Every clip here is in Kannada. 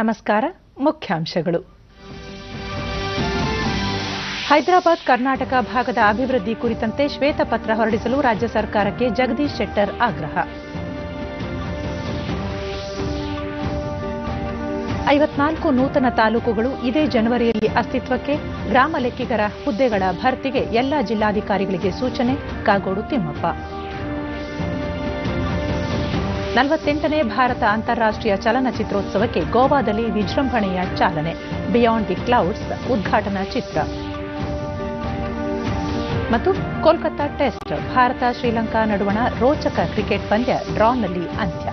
ನಮಸ್ಕಾರ. ಮುಖ್ಯಾಂಶಗಳು. ಹೈದರಾಬಾದ್ ಕರ್ನಾಟಕ ಭಾಗದ ಅಭಿವೃದ್ಧಿ ಕುರಿತಂತೆ ಶ್ವೇತಪತ್ರ ಹೊರಡಿಸಲು ರಾಜ್ಯ ಸರ್ಕಾರಕ್ಕೆ ಜಗದೀಶ್ ಶೆಟ್ಟರ್ ಆಗ್ರಹ. 54 ನೂತನ ತಾಲೂಕುಗಳು ಇದೇ ಜನವರಿಯಲ್ಲಿ ಅಸ್ತಿತ್ವಕ್ಕೆ. ಗ್ರಾಮ ಲೆಕ್ಕಿಗರ ಹುದ್ದೆಗಳ ಭರ್ತಿಗೆ ಎಲ್ಲ ಜಿಲ್ಲಾಧಿಕಾರಿಗಳಿಗೆ ಸೂಚನೆ. ಕಾಗೋಡು ತಿಮ್ಮಪ್ಪ. 48ನೇ ಭಾರತ ಅಂತಾರಾಷ್ಟ್ರೀಯ ಚಲನಚಿತ್ರೋತ್ಸವಕ್ಕೆ ಗೋವಾದಲ್ಲಿ ವಿಜೃಂಭಣೆಯ ಚಾಲನೆ. ಬಿಯಾಂಡ್ ದಿ ಕ್ಲೌಡ್ಸ್ ಉದ್ಘಾಟನಾ ಚಿತ್ರ. ಮತ್ತು ಕೋಲ್ಕತ್ತಾ ಟೆಸ್ಟ್ ಭಾರತ ಶ್ರೀಲಂಕಾ ನಡುವಣ ರೋಚಕ ಕ್ರಿಕೆಟ್ ಪಂದ್ಯ ಡ್ರಾನಲ್ಲಿ ಅಂತ್ಯ.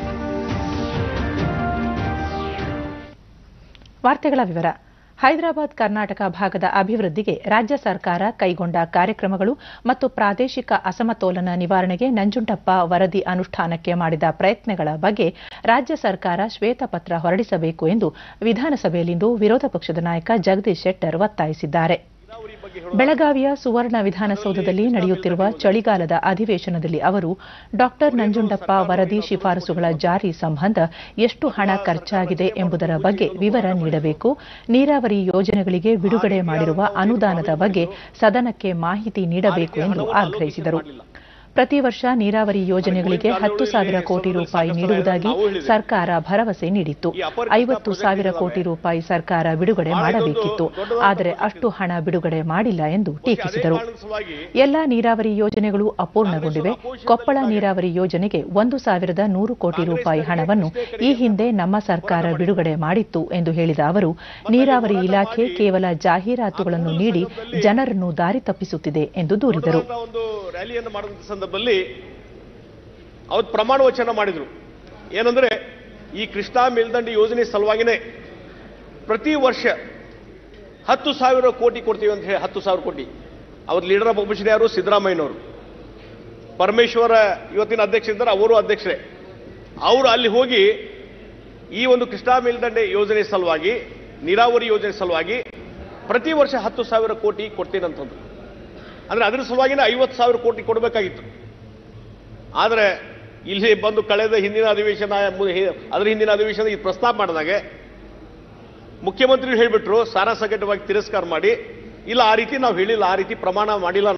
ವಾರ್ತೆಗಳ ವಿವರ. ಹೈದರಾಬಾದ್ ಕರ್ನಾಟಕ ಭಾಗದ ಅಭಿವೃದ್ಧಿಗೆ ರಾಜ್ಯ ಸರ್ಕಾರ ಕೈಗೊಂಡ ಕಾರ್ಯಕ್ರಮಗಳು ಮತ್ತು ಪ್ರಾದೇಶಿಕ ಅಸಮತೋಲನ ನಿವಾರಣೆಗೆ ನಂಜುಂಡಪ್ಪ ವರದಿ ಅನುಷ್ಠಾನಕ್ಕೆ ಮಾಡಿದ ಪ್ರಯತ್ನಗಳ ಬಗ್ಗೆ ರಾಜ್ಯ ಸರ್ಕಾರ ಶ್ವೇತಪತ್ರ ಹೊರಡಿಸಬೇಕು ಎಂದು ವಿಧಾನಸಭೆಯಲ್ಲಿಂದು ವಿರೋಧ ಪಕ್ಷದ ನಾಯಕ ಜಗದೀಶ್ ಶೆಟ್ಟರ್ ಒತ್ತಾಯಿಸಿದ್ದಾರೆ. ಬೆಳಗಾವಿಯ ಸುವರ್ಣ ವಿಧಾನಸೌಧದಲ್ಲಿ ನಡೆಯುತ್ತಿರುವ ಚಳಿಗಾಲದ ಅಧಿವೇಶನದಲ್ಲಿ ಅವರು ಡಾ ನಂಜುಂಡಪ್ಪ ವರದಿ ಶಿಫಾರಸುಗಳ ಜಾರಿ ಸಂಬಂಧ ಎಷ್ಟು ಹಣ ಖರ್ಚಾಗಿದೆ ಎಂಬುದರ ಬಗ್ಗೆ ವಿವರ ನೀಡಬೇಕು, ನೀರಾವರಿ ಯೋಜನೆಗಳಿಗೆ ಬಿಡುಗಡೆ ಮಾಡಿರುವ ಅನುದಾನದ ಬಗ್ಗೆ ಸದನಕ್ಕೆ ಮಾಹಿತಿ ನೀಡಬೇಕು ಎಂದು ಆಗ್ರಹಿಸಿದರು. ಪ್ರತಿ ವರ್ಷ ನೀರಾವರಿ ಯೋಜನೆಗಳಿಗೆ 10,000 ಕೋಟಿ ರೂಪಾಯಿ ನೀಡುವುದಾಗಿ ಸರ್ಕಾರ ಭರವಸೆ ನೀಡಿತ್ತು. 50,000 ಕೋಟಿ ರೂಪಾಯಿ ಸರ್ಕಾರ ಬಿಡುಗಡೆ ಮಾಡಬೇಕಿತ್ತು, ಆದರೆ ಅಷ್ಟು ಹಣ ಬಿಡುಗಡೆ ಮಾಡಿಲ್ಲ ಎಂದು ಟೀಕಿಸಿದರು. ಎಲ್ಲ ನೀರಾವರಿ ಯೋಜನೆಗಳು ಅಪೂರ್ಣಗೊಂಡಿವೆ. ಕೊಪ್ಪಳ ನೀರಾವರಿ ಯೋಜನೆಗೆ 1,100 ಕೋಟಿ ರೂಪಾಯಿ ಹಣವನ್ನು ಈ ಹಿಂದೆ ನಮ್ಮ ಸರ್ಕಾರ ಬಿಡುಗಡೆ ಮಾಡಿತ್ತು ಎಂದು ಹೇಳಿದ ಅವರು, ನೀರಾವರಿ ಇಲಾಖೆ ಕೇವಲ ಜಾಹೀರಾತುಗಳನ್ನು ನೀಡಿ ಜನರನ್ನು ದಾರಿ ತಪ್ಪಿಸುತ್ತಿದೆ ಎಂದು ದೂರಿದರು. ಸಂದರ್ಭದಲ್ಲಿ ಅವತ್ತು ಪ್ರಮಾಣ ವಚನ ಮಾಡಿದ್ರು. ಏನಂದ್ರೆ, ಈ ಕೃಷ್ಣಾ ಮೇಲ್ದಂಡೆ ಯೋಜನೆ ಸಲುವಾಗಿನೇ ಪ್ರತಿ ವರ್ಷ 10,000 ಕೋಟಿ ಕೊಡ್ತೀವಿ ಅಂತ ಹೇಳಿ 10,000 ಕೋಟಿ. ಅವತ್ತು ಲೀಡರ್ ಆಫ್ ಅಪೋಸಿಷನ್ ಯಾರು? ಸಿದ್ದರಾಮಯ್ಯನವರು. ಪರಮೇಶ್ವರ ಇವತ್ತಿನ ಅಧ್ಯಕ್ಷರಿದ್ದಾರೆ, ಅವರು ಅಧ್ಯಕ್ಷರೇ. ಅವರು ಅಲ್ಲಿ ಹೋಗಿ ಈ ಒಂದು ಕೃಷ್ಣಾ ಮೇಲ್ದಂಡೆ ಯೋಜನೆ ಸಲುವಾಗಿ, ನೀರಾವರಿ ಯೋಜನೆ ಸಲುವಾಗಿ ಪ್ರತಿ ವರ್ಷ 10,000 ಕೋಟಿ ಕೊಡ್ತೀನಂತಂದ್ರು. ಅಂದ್ರೆ ಅದರ ಸಲುವಾಗಿನೇ 50,000 ಕೋಟಿ ಕೊಡಬೇಕಾಗಿತ್ತು. ಆದರೆ ಇಲ್ಲಿ ಬಂದು ಕಳೆದ ಹಿಂದಿನ ಅಧಿವೇಶನ, ಅದರ ಹಿಂದಿನ ಅಧಿವೇಶನ ಈ ಪ್ರಸ್ತಾಪ ಮಾಡಿದಾಗ ಮುಖ್ಯಮಂತ್ರಿಗಳು ಹೇಳಿಬಿಟ್ರು, ಸಾರಾಸಗಟವಾಗಿ ತಿರಸ್ಕಾರ ಮಾಡಿ, ಇಲ್ಲ ಆ ರೀತಿ ನಾವು ಹೇಳಿಲ್ಲ, ಆ ರೀತಿ ಪ್ರಮಾಣ ಮಾಡಿಲ್ಲ.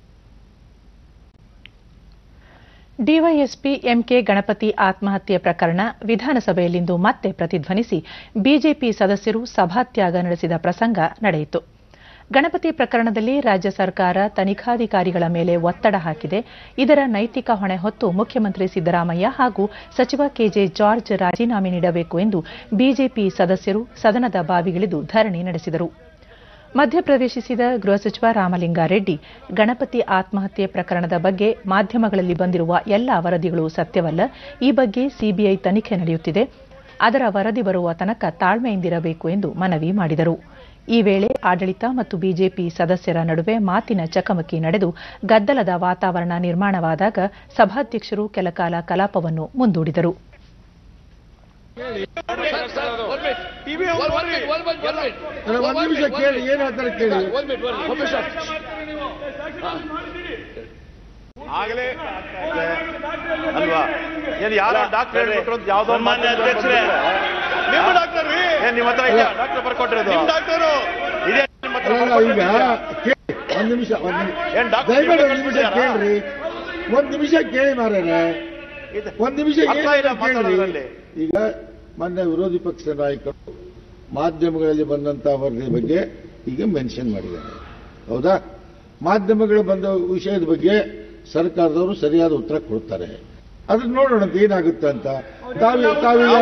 ಡಿವೈಎಸ್ಪಿ ಎಂಕೆ ಗಣಪತಿ ಆತ್ಮಹತ್ಯೆ ಪ್ರಕರಣ ವಿಧಾನಸಭೆಯಲ್ಲಿಂದು ಮತ್ತೆ ಪ್ರತಿಧ್ವನಿಸಿ ಬಿಜೆಪಿ ಸದಸ್ಯರು ಸಭಾತ್ಯಾಗ ನಡೆಸಿದ ಪ್ರಸಂಗ ನಡೆಯಿತು. ಗಣಪತಿ ಪ್ರಕರಣದಲ್ಲಿ ರಾಜ್ಯ ಸರ್ಕಾರ ತನಿಖಾಧಿಕಾರಿಗಳ ಮೇಲೆ ಒತ್ತಡ ಹಾಕಿದೆ. ಇದರ ನೈತಿಕ ಹೊಣೆ ಹೊತ್ತು ಮುಖ್ಯಮಂತ್ರಿ ಸಿದ್ದರಾಮಯ್ಯ ಹಾಗೂ ಸಚಿವ ಕೆಜೆ ಜಾರ್ಜ್ ರಾಜೀನಾಮೆ ನೀಡಬೇಕು ಎಂದು ಬಿಜೆಪಿ ಸದಸ್ಯರು ಸದನದ ಬಾವಿಗಿಳಿದು ಧರಣಿ ನಡೆಸಿದರು. ಮಧ್ಯಪ್ರವೇಶಿಸಿದ ಗೃಹ ಸಚಿವ ರಾಮಲಿಂಗಾರೆಡ್ಡಿ, ಗಣಪತಿ ಆತ್ಮಹತ್ಯೆ ಪ್ರಕರಣದ ಬಗ್ಗೆ ಮಾಧ್ಯಮಗಳಲ್ಲಿ ಬಂದಿರುವ ಎಲ್ಲ ವರದಿಗಳು ಸತ್ಯವಲ್ಲ. ಈ ಬಗ್ಗೆ ಸಿಬಿಐ ತನಿಖೆ ನಡೆಯುತ್ತಿದೆ. ಅದರ ವರದಿ ಬರುವ ತನಕ ತಾಳ್ಮೆಯಿಂದಿರಬೇಕು ಎಂದು ಮನವಿ ಮಾಡಿದರು. ಈ ವೇಳೆ ಆಡಳಿತ ಮತ್ತು ಬಿಜೆಪಿ ಸದಸ್ಯರ ನಡುವೆ ಮಾತಿನ ಚಕಮಕಿ ನಡೆದು ಗದ್ದಲದ ವಾತಾವರಣ ನಿರ್ಮಾಣವಾದಾಗ ಸಭಾಧ್ಯಕ್ಷರು ಕೆಲಕಾಲ ಕಲಾಪವನ್ನು ಮುಂದೂಡಿದರು. ಆಗಲೇ ಅಲ್ವಾ, ಯಾರೋ ಡಾಕ್ಟರ್ ಹೇಳ್ಬಿಟ್ರು, ಯಾವುದೋ ಮಾನ್ಯ ಅಧ್ಯಕ್ಷರೇ, ನಿಮ್ಮ ಡಾಕ್ಟರ್ ರೀ, ನಿಮ್ಮ ಹತ್ರ ಇಲ್ಲ ಡಾಕ್ಟರ್ ಬರ್ಕೊಟ್ಟಿರೋದು, ನಿಮ್ಮ ಡಾಕ್ಟರು ಇದೆ ನಿಮ್ಮ ಹತ್ರ. ಒಂದು ನಿಮಿಷ ಕೇಳಿ ಮಾರ್ರೆ, ಒಂದು ನಿಮಿಷ ಕೇಳಿ. ಈಗ ಮೊನ್ನೆ ವಿರೋಧಿ ಪಕ್ಷದ ನಾಯಕರು ಮಾಧ್ಯಮಗಳಲ್ಲಿ ಬಂದಂತಹ ವರದಿ ಬಗ್ಗೆ ಈಗ ಮೆನ್ಷನ್ ಮಾಡಿದ್ದಾರೆ, ಹೌದಾ? ಮಾಧ್ಯಮಗಳು ಬಂದ ವಿಷಯದ ಬಗ್ಗೆ ಸರ್ಕಾರದವರು ಸರಿಯಾದ ಉತ್ತರ ಕೊಡ್ತಾರೆ. ಅದನ್ನ ನೋಡೋಣ ಏನಾಗುತ್ತೆ ಅಂತ. ರಾಜೀನಾಮೆ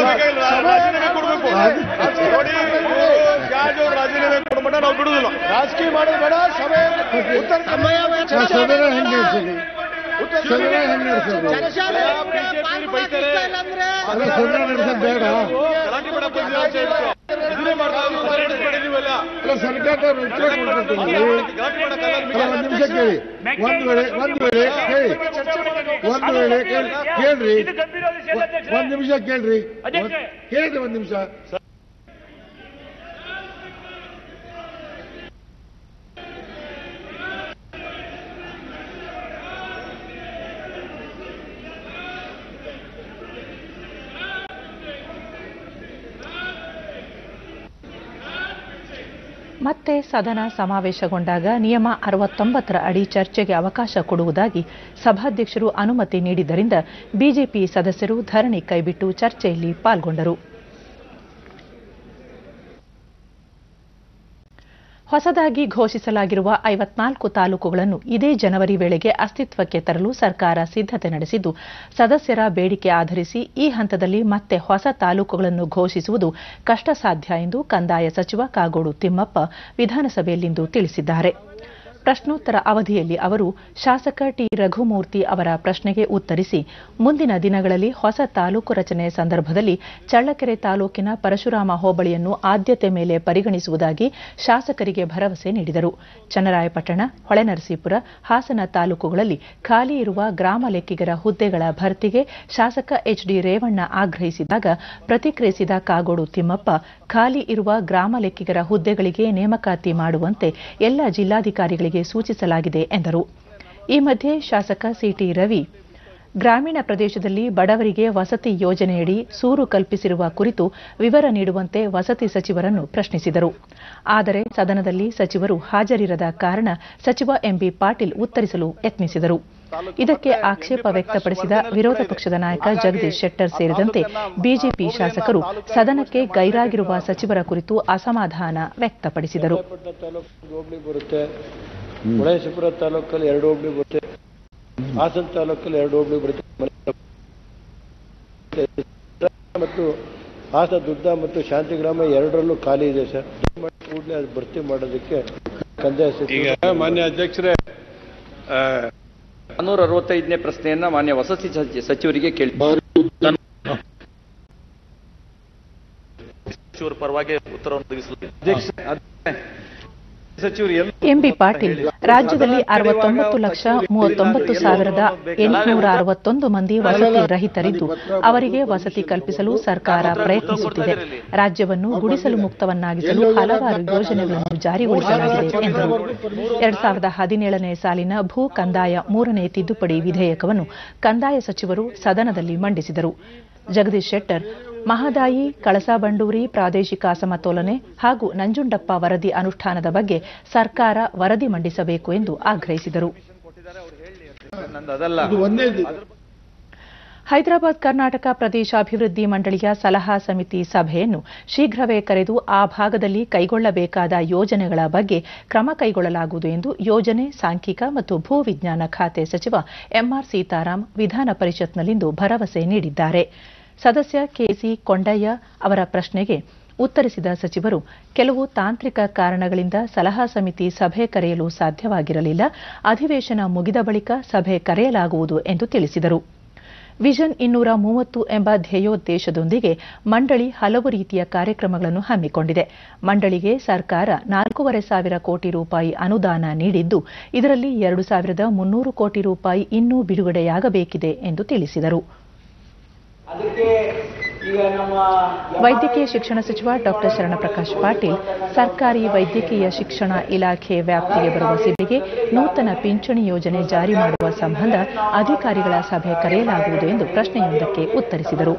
ಕೊಡ್ಬೇಡ, ನಾವು ಬಿಡುದಿಲ್ಲ. ರಾಜಕೀಯ ಮಾಡೋದು ಬೇಡ, ಸದನ ಹೆಂಗೆ ನಡೆಸೋದು? ಸದನ ಹೆಂಗೆ ನಡೆಸೋದು? ಅಲ್ಲ, ಸದನ ನಡೆಸೋದು ಬೇಡ. ಅಲ್ಲ, ಸರ್ಕಾರದವ್ರು ಉತ್ತರ ಕೊಡ್ಕೊಳ್ತೀವಿ. ಒಂದು ನಿಮಿಷ ಕೇಳಿ, ಒಂದು ವೇಳೆ ಕೇಳಿ, ಕೇಳ್ರಿ, ಒಂದು ನಿಮಿಷ ಕೇಳ್ರಿ, ಒಂದು ನಿಮಿಷ. ಮತ್ತೆ ಸದನ ಸಮಾವೇಶಗೊಂಡಾಗ ನಿಯಮ 69ರ ಅಡಿ ಚರ್ಚೆಗೆ ಅವಕಾಶ ಕೊಡುವುದಾಗಿ ಸಭಾಧ್ಯಕ್ಷರು ಅನುಮತಿ ನೀಡಿದ್ದರಿಂದ ಬಿಜೆಪಿ ಸದಸ್ಯರು ಧರಣಿ ಕೈಬಿಟ್ಟು ಚರ್ಚೆಯಲ್ಲಿ ಪಾಲ್ಗೊಂಡರು. ಹೊಸದಾಗಿ ಘೋಷಿಸಲಾಗಿರುವ 54 ತಾಲೂಕುಗಳನ್ನು ಇದೇ ಜನವರಿ ವೇಳೆಗೆ ಅಸ್ತಿತ್ವಕ್ಕೆ ತರಲು ಸರ್ಕಾರ ಸಿದ್ಧತೆ ನಡೆಸಿದ್ದು, ಸದಸ್ಯರ ಬೇಡಿಕೆ ಆಧರಿಸಿ ಈ ಹಂತದಲ್ಲಿ ಮತ್ತೆ ಹೊಸ ತಾಲೂಕುಗಳನ್ನು ಘೋಷಿಸುವುದು ಕಷ್ಟಸಾಧ್ಯ ಎಂದು ಕಂದಾಯ ಸಚಿವ ಕಾಗೋಡು ತಿಮ್ಮಪ್ಪ ವಿಧಾನಸಭೆಯಲ್ಲಿಂದು ತಿಳಿಸಿದ್ದಾರೆ. ಪ್ರಶ್ನೋತ್ತರ ಅವಧಿಯಲ್ಲಿ ಅವರು ಶಾಸಕ ಟಿ ರಘುಮೂರ್ತಿ ಅವರ ಪ್ರಶ್ನೆಗೆ ಉತ್ತರಿಸಿ, ಮುಂದಿನ ದಿನಗಳಲ್ಲಿ ಹೊಸ ತಾಲೂಕು ರಚನೆ ಸಂದರ್ಭದಲ್ಲಿ ಚಳ್ಳಕೆರೆ ತಾಲೂಕಿನ ಪರಶುರಾಮ ಹೋಬಳಿಯನ್ನು ಆದ್ಯತೆ ಮೇಲೆ ಪರಿಗಣಿಸುವುದಾಗಿ ಶಾಸಕರಿಗೆ ಭರವಸೆ ನೀಡಿದರು. ಚನ್ನರಾಯಪಟ್ಟಣ, ಹೊಳೆನರಸೀಪುರ, ಹಾಸನ ತಾಲೂಕುಗಳಲ್ಲಿ ಖಾಲಿ ಇರುವ ಗ್ರಾಮ ಲೆಕ್ಕಿಗರ ಹುದ್ದೆಗಳ ಭರ್ತಿಗೆ ಶಾಸಕ ಎಚ್ಡಿ ರೇವಣ್ಣ ಆಗ್ರಹಿಸಿದಾಗ ಪ್ರತಿಕ್ರಿಯಿಸಿದ ಕಾಗೋಡು ತಿಮ್ಮಪ್ಪ, ಖಾಲಿ ಇರುವ ಗ್ರಾಮ ಲೆಕ್ಕಿಗರ ಹುದ್ದೆಗಳಿಗೆ ನೇಮಕಾತಿ ಮಾಡುವಂತೆ ಎಲ್ಲ ಜಿಲ್ಲಾಧಿಕಾರಿಗಳಿಗೆ ಸೂಚಿಸಲಾಗಿದೆ ಎಂದರು. ಈ ಮಧ್ಯೆ ಶಾಸಕ ಸಿಟಿ ರವಿ ಗ್ರಾಮೀಣ ಪ್ರದೇಶದಲ್ಲಿ ಬಡವರಿಗೆ ವಸತಿ ಯೋಜನೆಯಡಿ ಸೂರು ಕಲ್ಪಿಸಿರುವ ಕುರಿತು ವಿವರ ನೀಡುವಂತೆ ವಸತಿ ಸಚಿವರನ್ನು ಪ್ರಶ್ನಿಸಿದರು. ಆದರೆ ಸದನದಲ್ಲಿ ಸಚಿವರು ಹಾಜರಿರದ ಕಾರಣ ಸಚಿವ ಎಂಬಿ ಪಾಟೀಲ್ ಉತ್ತರಿಸಲು ಯತ್ನಿಸಿದರು. ಇದಕ್ಕೆ ಆಕ್ಷೇಪ ವ್ಯಕ್ತಪಡಿಸಿದ ವಿರೋಧ ಪಕ್ಷದ ನಾಯಕ ಜಗದೀಶ್ ಶೆಟ್ಟರ್ ಸೇರಿದಂತೆ ಬಿಜೆಪಿ ಶಾಸಕರು ಸದನಕ್ಕೆ ಗೈರಾಗಿರುವ ಸಚಿವರ ಕುರಿತು ಅಸಮಾಧಾನ ವ್ಯಕ್ತಪಡಿಸಿದರು. ಹೊಳೆನರಸೀಪುರ ತಾಲೂಕಲ್ಲಿ 2 ಹೋಬಳಿ ಬರುತ್ತೆ, ಹಾಸನ ತಾಲೂಕಲ್ಲಿ 2 ಹೋಬಳಿ ಬರುತ್ತೆ ಮತ್ತು ಹಾಸನ ದುಡ್ಡ ಮತ್ತು ಶಾಂತಿಗ್ರಾಮ ಎರಡರಲ್ಲೂ ಖಾಲಿ ಇದೆ ಸರ್. ಕೂಡಲೇ ಅದು ಭರ್ತಿ ಮಾಡೋದಕ್ಕೆ ಕಂದಾಯ ಸಚಿವ ಮಾನ್ಯ ಅಧ್ಯಕ್ಷರೇ 465ನೇ ಪ್ರಶ್ನೆಯನ್ನ ಮಾನ್ಯ ವಸತಿ ಸಚಿವರಿಗೆ ಕೇಳಿ ಸಚಿವರ ಪರವಾಗಿ ಉತ್ತರವನ್ನು ಎಂಬಿ ಪಾಟೀಲ್ ರಾಜ್ಯದಲ್ಲಿ 69,39,861 ಮಂದಿ ವಸತಿ ರಹಿತರಿದ್ದು ಅವರಿಗೆ ವಸತಿ ಕಲ್ಪಿಸಲು ಸರ್ಕಾರ ಪ್ರಯತ್ನಿಸುತ್ತಿದೆ. ರಾಜ್ಯವನ್ನು ಗುಡಿಸಲು ಮುಕ್ತವನ್ನಾಗಿಸಲು ಹಲವಾರು ಯೋಜನೆಗಳನ್ನು ಜಾರಿಗೊಳಿಸಲಾಗಿದೆ ಎಂದರು. 2017ನೇ ಸಾಲಿನ ಭೂ ಕಂದಾಯ 3ನೇ ತಿದ್ದುಪಡಿ ವಿಧೇಯಕವನ್ನು ಕಂದಾಯ ಸಚಿವರು ಸದನದಲ್ಲಿ ಮಂಡಿಸಿದರು. ಜಗದೀಶ್ ಶೆಟ್ಟರ್ ಮಹದಾಯಿ, ಕಳಸಾ-ಬಂಡೂರಿ ಪ್ರಾದೇಶಿಕ ಅಸಮತೋಲನೆ ಹಾಗೂ ನಂಜುಂಡಪ್ಪ ವರದಿ ಅನುಷ್ಠಾನದ ಬಗ್ಗೆ ಸರ್ಕಾರ ವರದಿ ಮಂಡಿಸಬೇಕು ಎಂದು ಆಗ್ರಹಿಸಿದರು. ಹೈದರಾಬಾದ್ ಕರ್ನಾಟಕ ಪ್ರದೇಶಾಭಿವೃದ್ಧಿ ಮಂಡಳಿಯ ಸಲಹಾ ಸಮಿತಿ ಸಭೆಯನ್ನು ಶೀಘ್ರವೇ ಕರೆದು ಆ ಭಾಗದಲ್ಲಿ ಕೈಗೊಳ್ಳಬೇಕಾದ ಯೋಜನೆಗಳ ಬಗ್ಗೆ ಕ್ರಮ ಕೈಗೊಳ್ಳಲಾಗುವುದು ಎಂದು ಯೋಜನೆ, ಸಾಂಖ್ಯಿಕ ಮತ್ತು ಭೂ ವಿಜ್ಞಾನ ಖಾತೆ ಸಚಿವ ಎಂಆರ್ ಸೀತಾರಾಮ್ ವಿಧಾನ ಪರಿಷತ್ನಲ್ಲಿಂದು ಭರವಸೆ ನೀಡಿದ್ದಾರೆ. ಸದಸ್ಯ ಕೆಸಿ ಕೊಂಡಯ್ಯ ಅವರ ಪ್ರಶ್ನೆಗೆ ಉತ್ತರಿಸಿದ ಸಚಿವರು, ಕೆಲವು ತಾಂತ್ರಿಕ ಕಾರಣಗಳಿಂದ ಸಲಹಾ ಸಮಿತಿ ಸಭೆ ಕರೆಯಲು ಸಾಧ್ಯವಾಗಿರಲಿಲ್ಲ. ಅಧಿವೇಶನ ಮುಗಿದ ಬಳಿಕ ಸಭೆ ಕರೆಯಲಾಗುವುದು ಎಂದು ತಿಳಿಸಿದರು. ವಿಷನ್ 230 ಎಂಬ ಧ್ಯೇಯೋದ್ದೇಶದೊಂದಿಗೆ ಮಂಡಳಿ ಹಲವು ರೀತಿಯ ಕಾರ್ಯಕ್ರಮಗಳನ್ನು ಹಮ್ಮಿಕೊಂಡಿದೆ. ಮಂಡಳಿಗೆ ಸರ್ಕಾರ 4,500 ಕೋಟಿ ರೂಪಾಯಿ ಅನುದಾನ ನೀಡಿದ್ದು, ಇದರಲ್ಲಿ 2,300 ಕೋಟಿ ರೂಪಾಯಿ ಇನ್ನೂ ಬಿಡುಗಡೆಯಾಗಬೇಕಿದೆ ಎಂದು ತಿಳಿಸಿದರು. ವೈದ್ಯಕೀಯ ಶಿಕ್ಷಣ ಸಚಿವ ಡಾ ಶರಣಪ್ರಕಾಶ್ ಪಾಟೀಲ್, ಸರ್ಕಾರಿ ವೈದ್ಯಕೀಯ ಶಿಕ್ಷಣ ಇಲಾಖೆ ವ್ಯಾಪ್ತಿಗೆ ಬರುವ ಸಿಬ್ಬಂದಿಗೆ ನೂತನ ಪಿಂಚಣಿ ಯೋಜನೆ ಜಾರಿ ಮಾಡುವ ಸಂಬಂಧ ಅಧಿಕಾರಿಗಳ ಸಭೆ ಕರೆಯಲಾಗುವುದು ಎಂದು ಪ್ರಶ್ನೆಯೊಂದಕ್ಕೆ ಉತ್ತರಿಸಿದರು.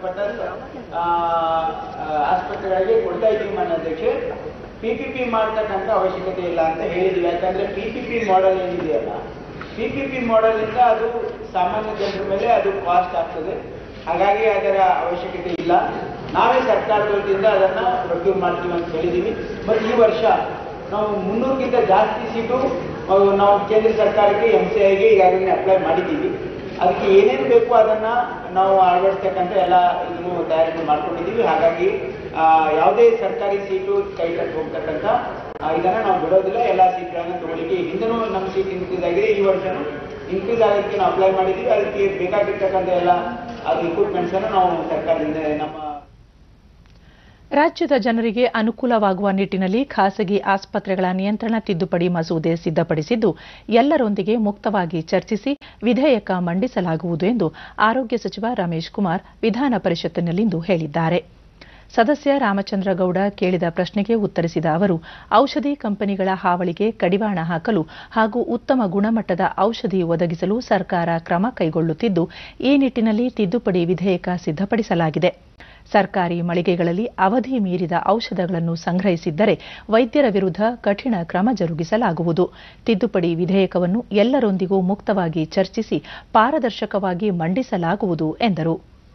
ಪಿಪಿಪಿ ಮಾಡತಕ್ಕಂಥ ಅವಶ್ಯಕತೆ ಇಲ್ಲ ಅಂತ ಹೇಳಿದ್ವಿ. ಯಾಕಂದ್ರೆ ಪಿಪಿಪಿ ಮಾಡೆಲ್ ಏನಿದೆಯಲ್ಲ, ಪಿಪಿಪಿ ಮಾಡೆಲ್ ಇಂದ ಅದು ಸಾಮಾನ್ಯ ಜನರ ಮೇಲೆ ಅದು ಕಾಸ್ಟ್ ಆಗ್ತದೆ. ಹಾಗಾಗಿ ಅದರ ಅವಶ್ಯಕತೆ ಇಲ್ಲ. ನಾವೇ ಸರ್ಕಾರದಿಂದ ಅದನ್ನ ಪ್ರೊಕ್ಯೂರ್ ಮಾಡ್ತೀವಿ ಅಂತ ಹೇಳಿದೀವಿ. ಬಟ್ ಈ ವರ್ಷ ನಾವು 300ಕ್ಕಿಂತ ಜಾಸ್ತಿ ಸೀಟು ನಾವು ಕೇಂದ್ರ ಸರ್ಕಾರಕ್ಕೆ MCIಗೆ ಈಗಾಗಲೇ ಅಪ್ಲೈ ಮಾಡಿದ್ದೀವಿ. ಅದಕ್ಕೆ ಏನೇನು ಬೇಕು ಅದನ್ನ ನಾವು ಅಳವಡಿಸ್ತಕ್ಕಂಥ ಎಲ್ಲ ಇದನ್ನು ತಯಾರಿ ಮಾಡ್ಕೊಂಡಿದ್ದೀವಿ. ಹಾಗಾಗಿ ಯಾವುದೇ ಸರ್ಕಾರಿ ಸೀಟು ಕೈ ಕಟ್ಟಿ ಹೋಗ್ತಕ್ಕಂಥ ಇದನ್ನ ನಾವು ಬಿಡೋದಿಲ್ಲ. ಎಲ್ಲ ಸೀಟ್ಗಳನ್ನ ತಗೊಳ್ಳಿಕ್ಕೆ ಹಿಂದನೂ ನಮ್ಮ ಸೀಟ್ ಇನ್ಕ್ರೀಸ್ ಆಗಿದೆ, ಈ ವರ್ಷನೂ ಇನ್ಕ್ರೀಸ್ ಆಗೋದಕ್ಕೆ ನಾವು ಅಪ್ಲೈ ಮಾಡಿದ್ದೀವಿ. ಅದಕ್ಕೆ ಬೇಕಾಗಿರ್ತಕ್ಕಂಥ ಎಲ್ಲ ಅದು ಇಕ್ವಿಪ್ಮೆಂಟ್ಸ್ ಅನ್ನು ನಾವು ಸರ್ಕಾರದಿಂದ ನಮ್ಮ ರಾಜ್ಯದ ಜನರಿಗೆ ಅನುಕೂಲವಾಗುವ ನಿಟ್ಟಿನಲ್ಲಿ ಖಾಸಗಿ ಆಸ್ಪತ್ರೆಗಳ ನಿಯಂತ್ರಣ ತಿದ್ದುಪಡಿ ಮಸೂದೆ ಸಿದ್ಧಪಡಿಸಿದ್ದು, ಎಲ್ಲರೊಂದಿಗೆ ಮುಕ್ತವಾಗಿ ಚರ್ಚಿಸಿ ವಿಧೇಯಕ ಮಂಡಿಸಲಾಗುವುದು ಎಂದು ಆರೋಗ್ಯ ಸಚಿವ ರಮೇಶ್ ಕುಮಾರ್ ವಿಧಾನ ಪರಿಷತ್ತಿನಲ್ಲಿಂದು ಹೇಳಿದ್ದಾರೆ. ಸದಸ್ಯ ರಾಮಚಂದ್ರ ಗೌಡ ಕೇಳಿದ ಪ್ರಶ್ನೆಗೆ ಉತ್ತರಿಸಿದ ಅವರು ಔಷಧಿ ಕಂಪನಿಗಳ ಹಾವಳಿಗೆ ಕಡಿವಾಣ ಹಾಕಲು ಹಾಗೂ ಉತ್ತಮ ಗುಣಮಟ್ಟದ ಔಷಧಿ ಒದಗಿಸಲು ಸರ್ಕಾರ ಕ್ರಮ ಕೈಗೊಳ್ಳುತ್ತಿದ್ದು ಈ ನಿಟ್ಟಿನಲ್ಲಿ ತಿದ್ದುಪಡಿ ವಿಧೇಯಕ ಸಿದ್ಧಪಡಿಸಲಾಗಿದೆ. ಸರ್ಕಾರಿ ಮಳಿಗೆಗಳಲ್ಲಿ ಅವಧಿ ಮೀರಿದ ಔಷಧಗಳನ್ನು ಸಂಗ್ರಹಿಸಿದ್ದರೆ ವೈದ್ಯರ ವಿರುದ್ಧ ಕಠಿಣ ಕ್ರಮ ಜರುಗಿಸಲಾಗುವುದು. ತಿದ್ದುಪಡಿ ವಿಧೇಯಕವನ್ನು ಎಲ್ಲರೊಂದಿಗೂ ಮುಕ್ತವಾಗಿ ಚರ್ಚಿಸಿ ಪಾರದರ್ಶಕವಾಗಿ ಮಂಡಿಸಲಾಗುವುದು ಎಂದರು.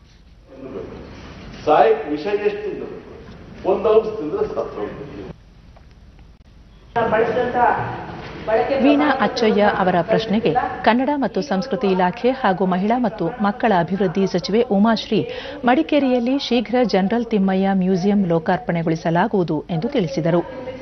ವೀಣಾ ಅಚ್ಚಯ್ಯ ಅವರ ಪ್ರಶ್ನೆಗೆ ಕನ್ನಡ ಮತ್ತು ಸಂಸ್ಕೃತಿ ಇಲಾಖೆ ಹಾಗೂ ಮಹಿಳಾ ಮತ್ತು ಮಕ್ಕಳ ಅಭಿವೃದ್ಧಿ ಸಚಿವೆ ಉಮಾಶ್ರೀ, ಮಡಿಕೇರಿಯಲ್ಲಿ ಶೀಘ್ರ ಜನರಲ್ ತಿಮ್ಮಯ್ಯ ಮ್ಯೂಸಿಯಂ ಲೋಕಾರ್ಪಣೆಗೊಳಿಸಲಾಗುವುದು ಎಂದು ತಿಳಿಸಿದರು.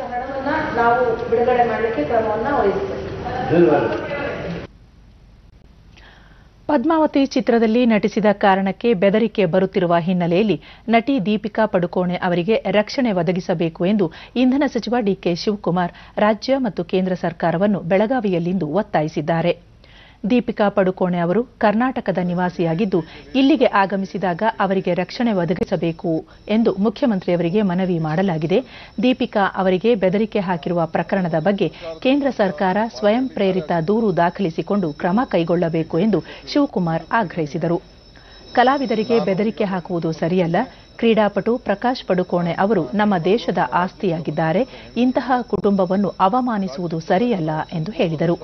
ಪದ್ಮಾವತಿ ಚಿತ್ರದಲ್ಲಿ ನಟಿಸಿದ ಕಾರಣಕ್ಕೆ ಬೆದರಿಕೆ ಬರುತ್ತಿರುವ ಹಿನ್ನೆಲೆಯಲ್ಲಿ ನಟಿ ದೀಪಿಕಾ ಪಡುಕೋಣೆ ಅವರಿಗೆ ರಕ್ಷಣೆ ಒದಗಿಸಬೇಕು ಎಂದು ಇಂಧನ ಸಚಿವ ಡಿಕೆ ಶಿವಕುಮಾರ್ ರಾಜ್ಯ ಮತ್ತು ಕೇಂದ್ರ ಸರ್ಕಾರವನ್ನು ಬೆಳಗಾವಿಯಲ್ಲಿಂದು ಒತ್ತಾಯಿಸಿದ್ದಾರೆ. ದೀಪಿಕಾ ಪಡುಕೋಣೆ ಅವರು ಕರ್ನಾಟಕದ ನಿವಾಸಿಯಾಗಿದ್ದು ಇಲ್ಲಿಗೆ ಆಗಮಿಸಿದಾಗ ಅವರಿಗೆ ರಕ್ಷಣೆ ಒದಗಿಸಬೇಕು ಎಂದು ಮುಖ್ಯಮಂತ್ರಿಯವರಿಗೆ ಮನವಿ ಮಾಡಲಾಗಿದೆ. ದೀಪಿಕಾ ಅವರಿಗೆ ಬೆದರಿಕೆ ಹಾಕಿರುವ ಪ್ರಕರಣದ ಬಗ್ಗೆ ಕೇಂದ್ರ ಸರ್ಕಾರ ಸ್ವಯಂ ಪ್ರೇರಿತ ದೂರು ದಾಖಲಿಸಿಕೊಂಡು ಕ್ರಮ ಕೈಗೊಳ್ಳಬೇಕು ಎಂದು ಶಿವಕುಮಾರ್ ಆಗ್ರಹಿಸಿದರು. ಕಲಾವಿದರಿಗೆ ಬೆದರಿಕೆ ಹಾಕುವುದು ಸರಿಯಲ್ಲ. ಕ್ರೀಡಾಪಟು ಪ್ರಕಾಶ್ ಪಡುಕೋಣೆ ಅವರು ನಮ್ಮ ದೇಶದ ಆಸ್ತಿಯಾಗಿದ್ದಾರೆ. ಇಂತಹ ಕುಟುಂಬವನ್ನು ಅವಮಾನಿಸುವುದು ಸರಿಯಲ್ಲ ಎಂದು ಹೇಳಿದರು.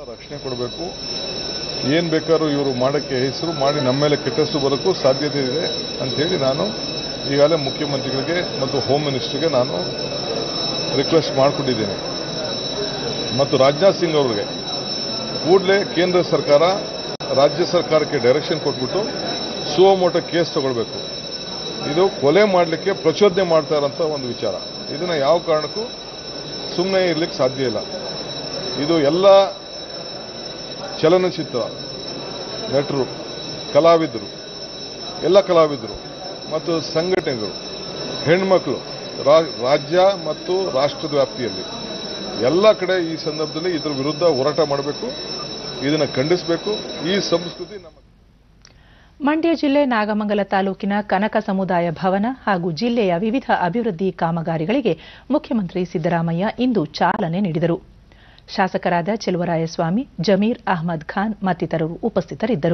ಏನ್ ಬೇಕಾದ್ರೂ ಇವರು ಮಾಡಕ್ಕೆ ಹೆಸರು ಮಾಡಿ ನಮ್ಮ ಮೇಲೆ ಕೆಟ್ಟ ಹೆಸರು ಬರೋಕ್ಕೂ ಸಾಧ್ಯತೆ ಇದೆ ಅಂತೇಳಿ ನಾನು ಈಗಾಗಲೇ ಮುಖ್ಯಮಂತ್ರಿಗಳಿಗೆ ಮತ್ತು ಹೋಮ್ ಮಿನಿಸ್ಟರ್ಗೆ ನಾನು ರಿಕ್ವೆಸ್ಟ್ ಮಾಡಿಕೊಂಡಿದ್ದೇನೆ. ಮತ್ತು ರಾಜನಾಥ್ ಸಿಂಗ್ ಅವರಿಗೆ ಕೂಡಲೇ ಕೇಂದ್ರ ಸರ್ಕಾರ ರಾಜ್ಯ ಸರ್ಕಾರಕ್ಕೆ ಡೈರೆಕ್ಷನ್ ಕೊಟ್ಬಿಟ್ಟು ಸುವಮೋಟೋ ಕೇಸ್ ತಗೊಳ್ಬೇಕು. ಇದು ಕೊಲೆ ಮಾಡಲಿಕ್ಕೆ ಪ್ರಚೋದನೆ ಮಾಡ್ತಾ ಇರೋಂಥ ಒಂದು ವಿಚಾರ. ಇದನ್ನ ಯಾವ ಕಾರಣಕ್ಕೂ ಸುಮ್ಮನೆ ಇರ್ಲಿಕ್ಕೆ ಸಾಧ್ಯ ಇಲ್ಲ. ಇದು ಎಲ್ಲ ಚಲನಚಿತ್ರ ನಟರು, ಕಲಾವಿದರು, ಎಲ್ಲ ಕಲಾವಿದರು ಮತ್ತು ಸಂಘಟನೆಗಳು, ಹೆಣ್ಮಕ್ಳು ರಾಜ್ಯ ಮತ್ತು ರಾಷ್ಟ್ರದ ವ್ಯಾಪ್ತಿಯಲ್ಲಿ ಎಲ್ಲ ಕಡೆ ಈ ಸಂದರ್ಭದಲ್ಲಿ ಇದರ ವಿರುದ್ಧ ಹೋರಾಟ ಮಾಡಬೇಕು, ಇದನ್ನು ಖಂಡಿಸಬೇಕು. ಈ ಸಂಸ್ಕೃತಿ ನಮ್ಮ ಮಂಡ್ಯ ಜಿಲ್ಲೆ ನಾಗಮಂಗಲ ತಾಲೂಕಿನ ಕನಕ ಸಮುದಾಯ ಭವನ ಹಾಗೂ ಜಿಲ್ಲೆಯ ವಿವಿಧ ಅಭಿವೃದ್ಧಿ ಕಾಮಗಾರಿಗಳಿಗೆ ಮುಖ್ಯಮಂತ್ರಿ ಸಿದ್ದರಾಮಯ್ಯ ಇಂದು ಚಾಲನೆ ನೀಡಿದರು. ಶಾಸಕರಾದ ಚೆಲುವರಾಯಸ್ವಾಮಿ, ಜಮೀರ್ ಅಹಮದ್ ಖಾನ್ ಮತ್ತಿತರರು ಉಪಸ್ಥಿತರಿದ್ದರು.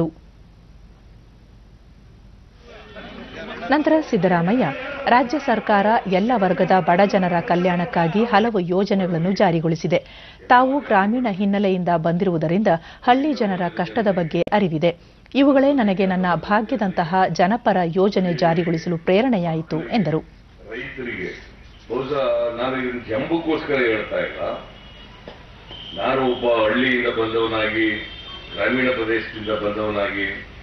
ನಂತರ ಸಿದ್ದರಾಮಯ್ಯ, ರಾಜ್ಯ ಸರ್ಕಾರ ಎಲ್ಲ ವರ್ಗದ ಬಡ ಜನರ ಕಲ್ಯಾಣಕ್ಕಾಗಿ ಹಲವು ಯೋಜನೆಗಳನ್ನು ಜಾರಿಗೊಳಿಸಿದೆ. ತಾವು ಗ್ರಾಮೀಣ ಹಿನ್ನೆಲೆಯಿಂದ ಬಂದಿರುವುದರಿಂದ ಹಳ್ಳಿ ಜನರ ಕಷ್ಟದ ಬಗ್ಗೆ ಅರಿವಿದೆ. ಇವುಗಳೇ ನನಗೆ ನನ್ನ ಭಾಗ್ಯದಂತಹ ಜನಪರ ಯೋಜನೆ ಜಾರಿಗೊಳಿಸಲು ಪ್ರೇರಣೆಯಾಯಿತು ಎಂದರು. ರೈತರಿಗೆ ನಾನು ಜಂಬಕ್ಕೋಸ್ಕರ ಹೇಳ್ತಾ ಇಲ್ಲ. ನಾನು ಒಬ್ಬ ಹಳ್ಳಿಯಿಂದ ಬಂದವನಾಗಿ, ಗ್ರಾಮೀಣ ಪ್ರದೇಶದಿಂದ ಬಂದವನಾಗಿ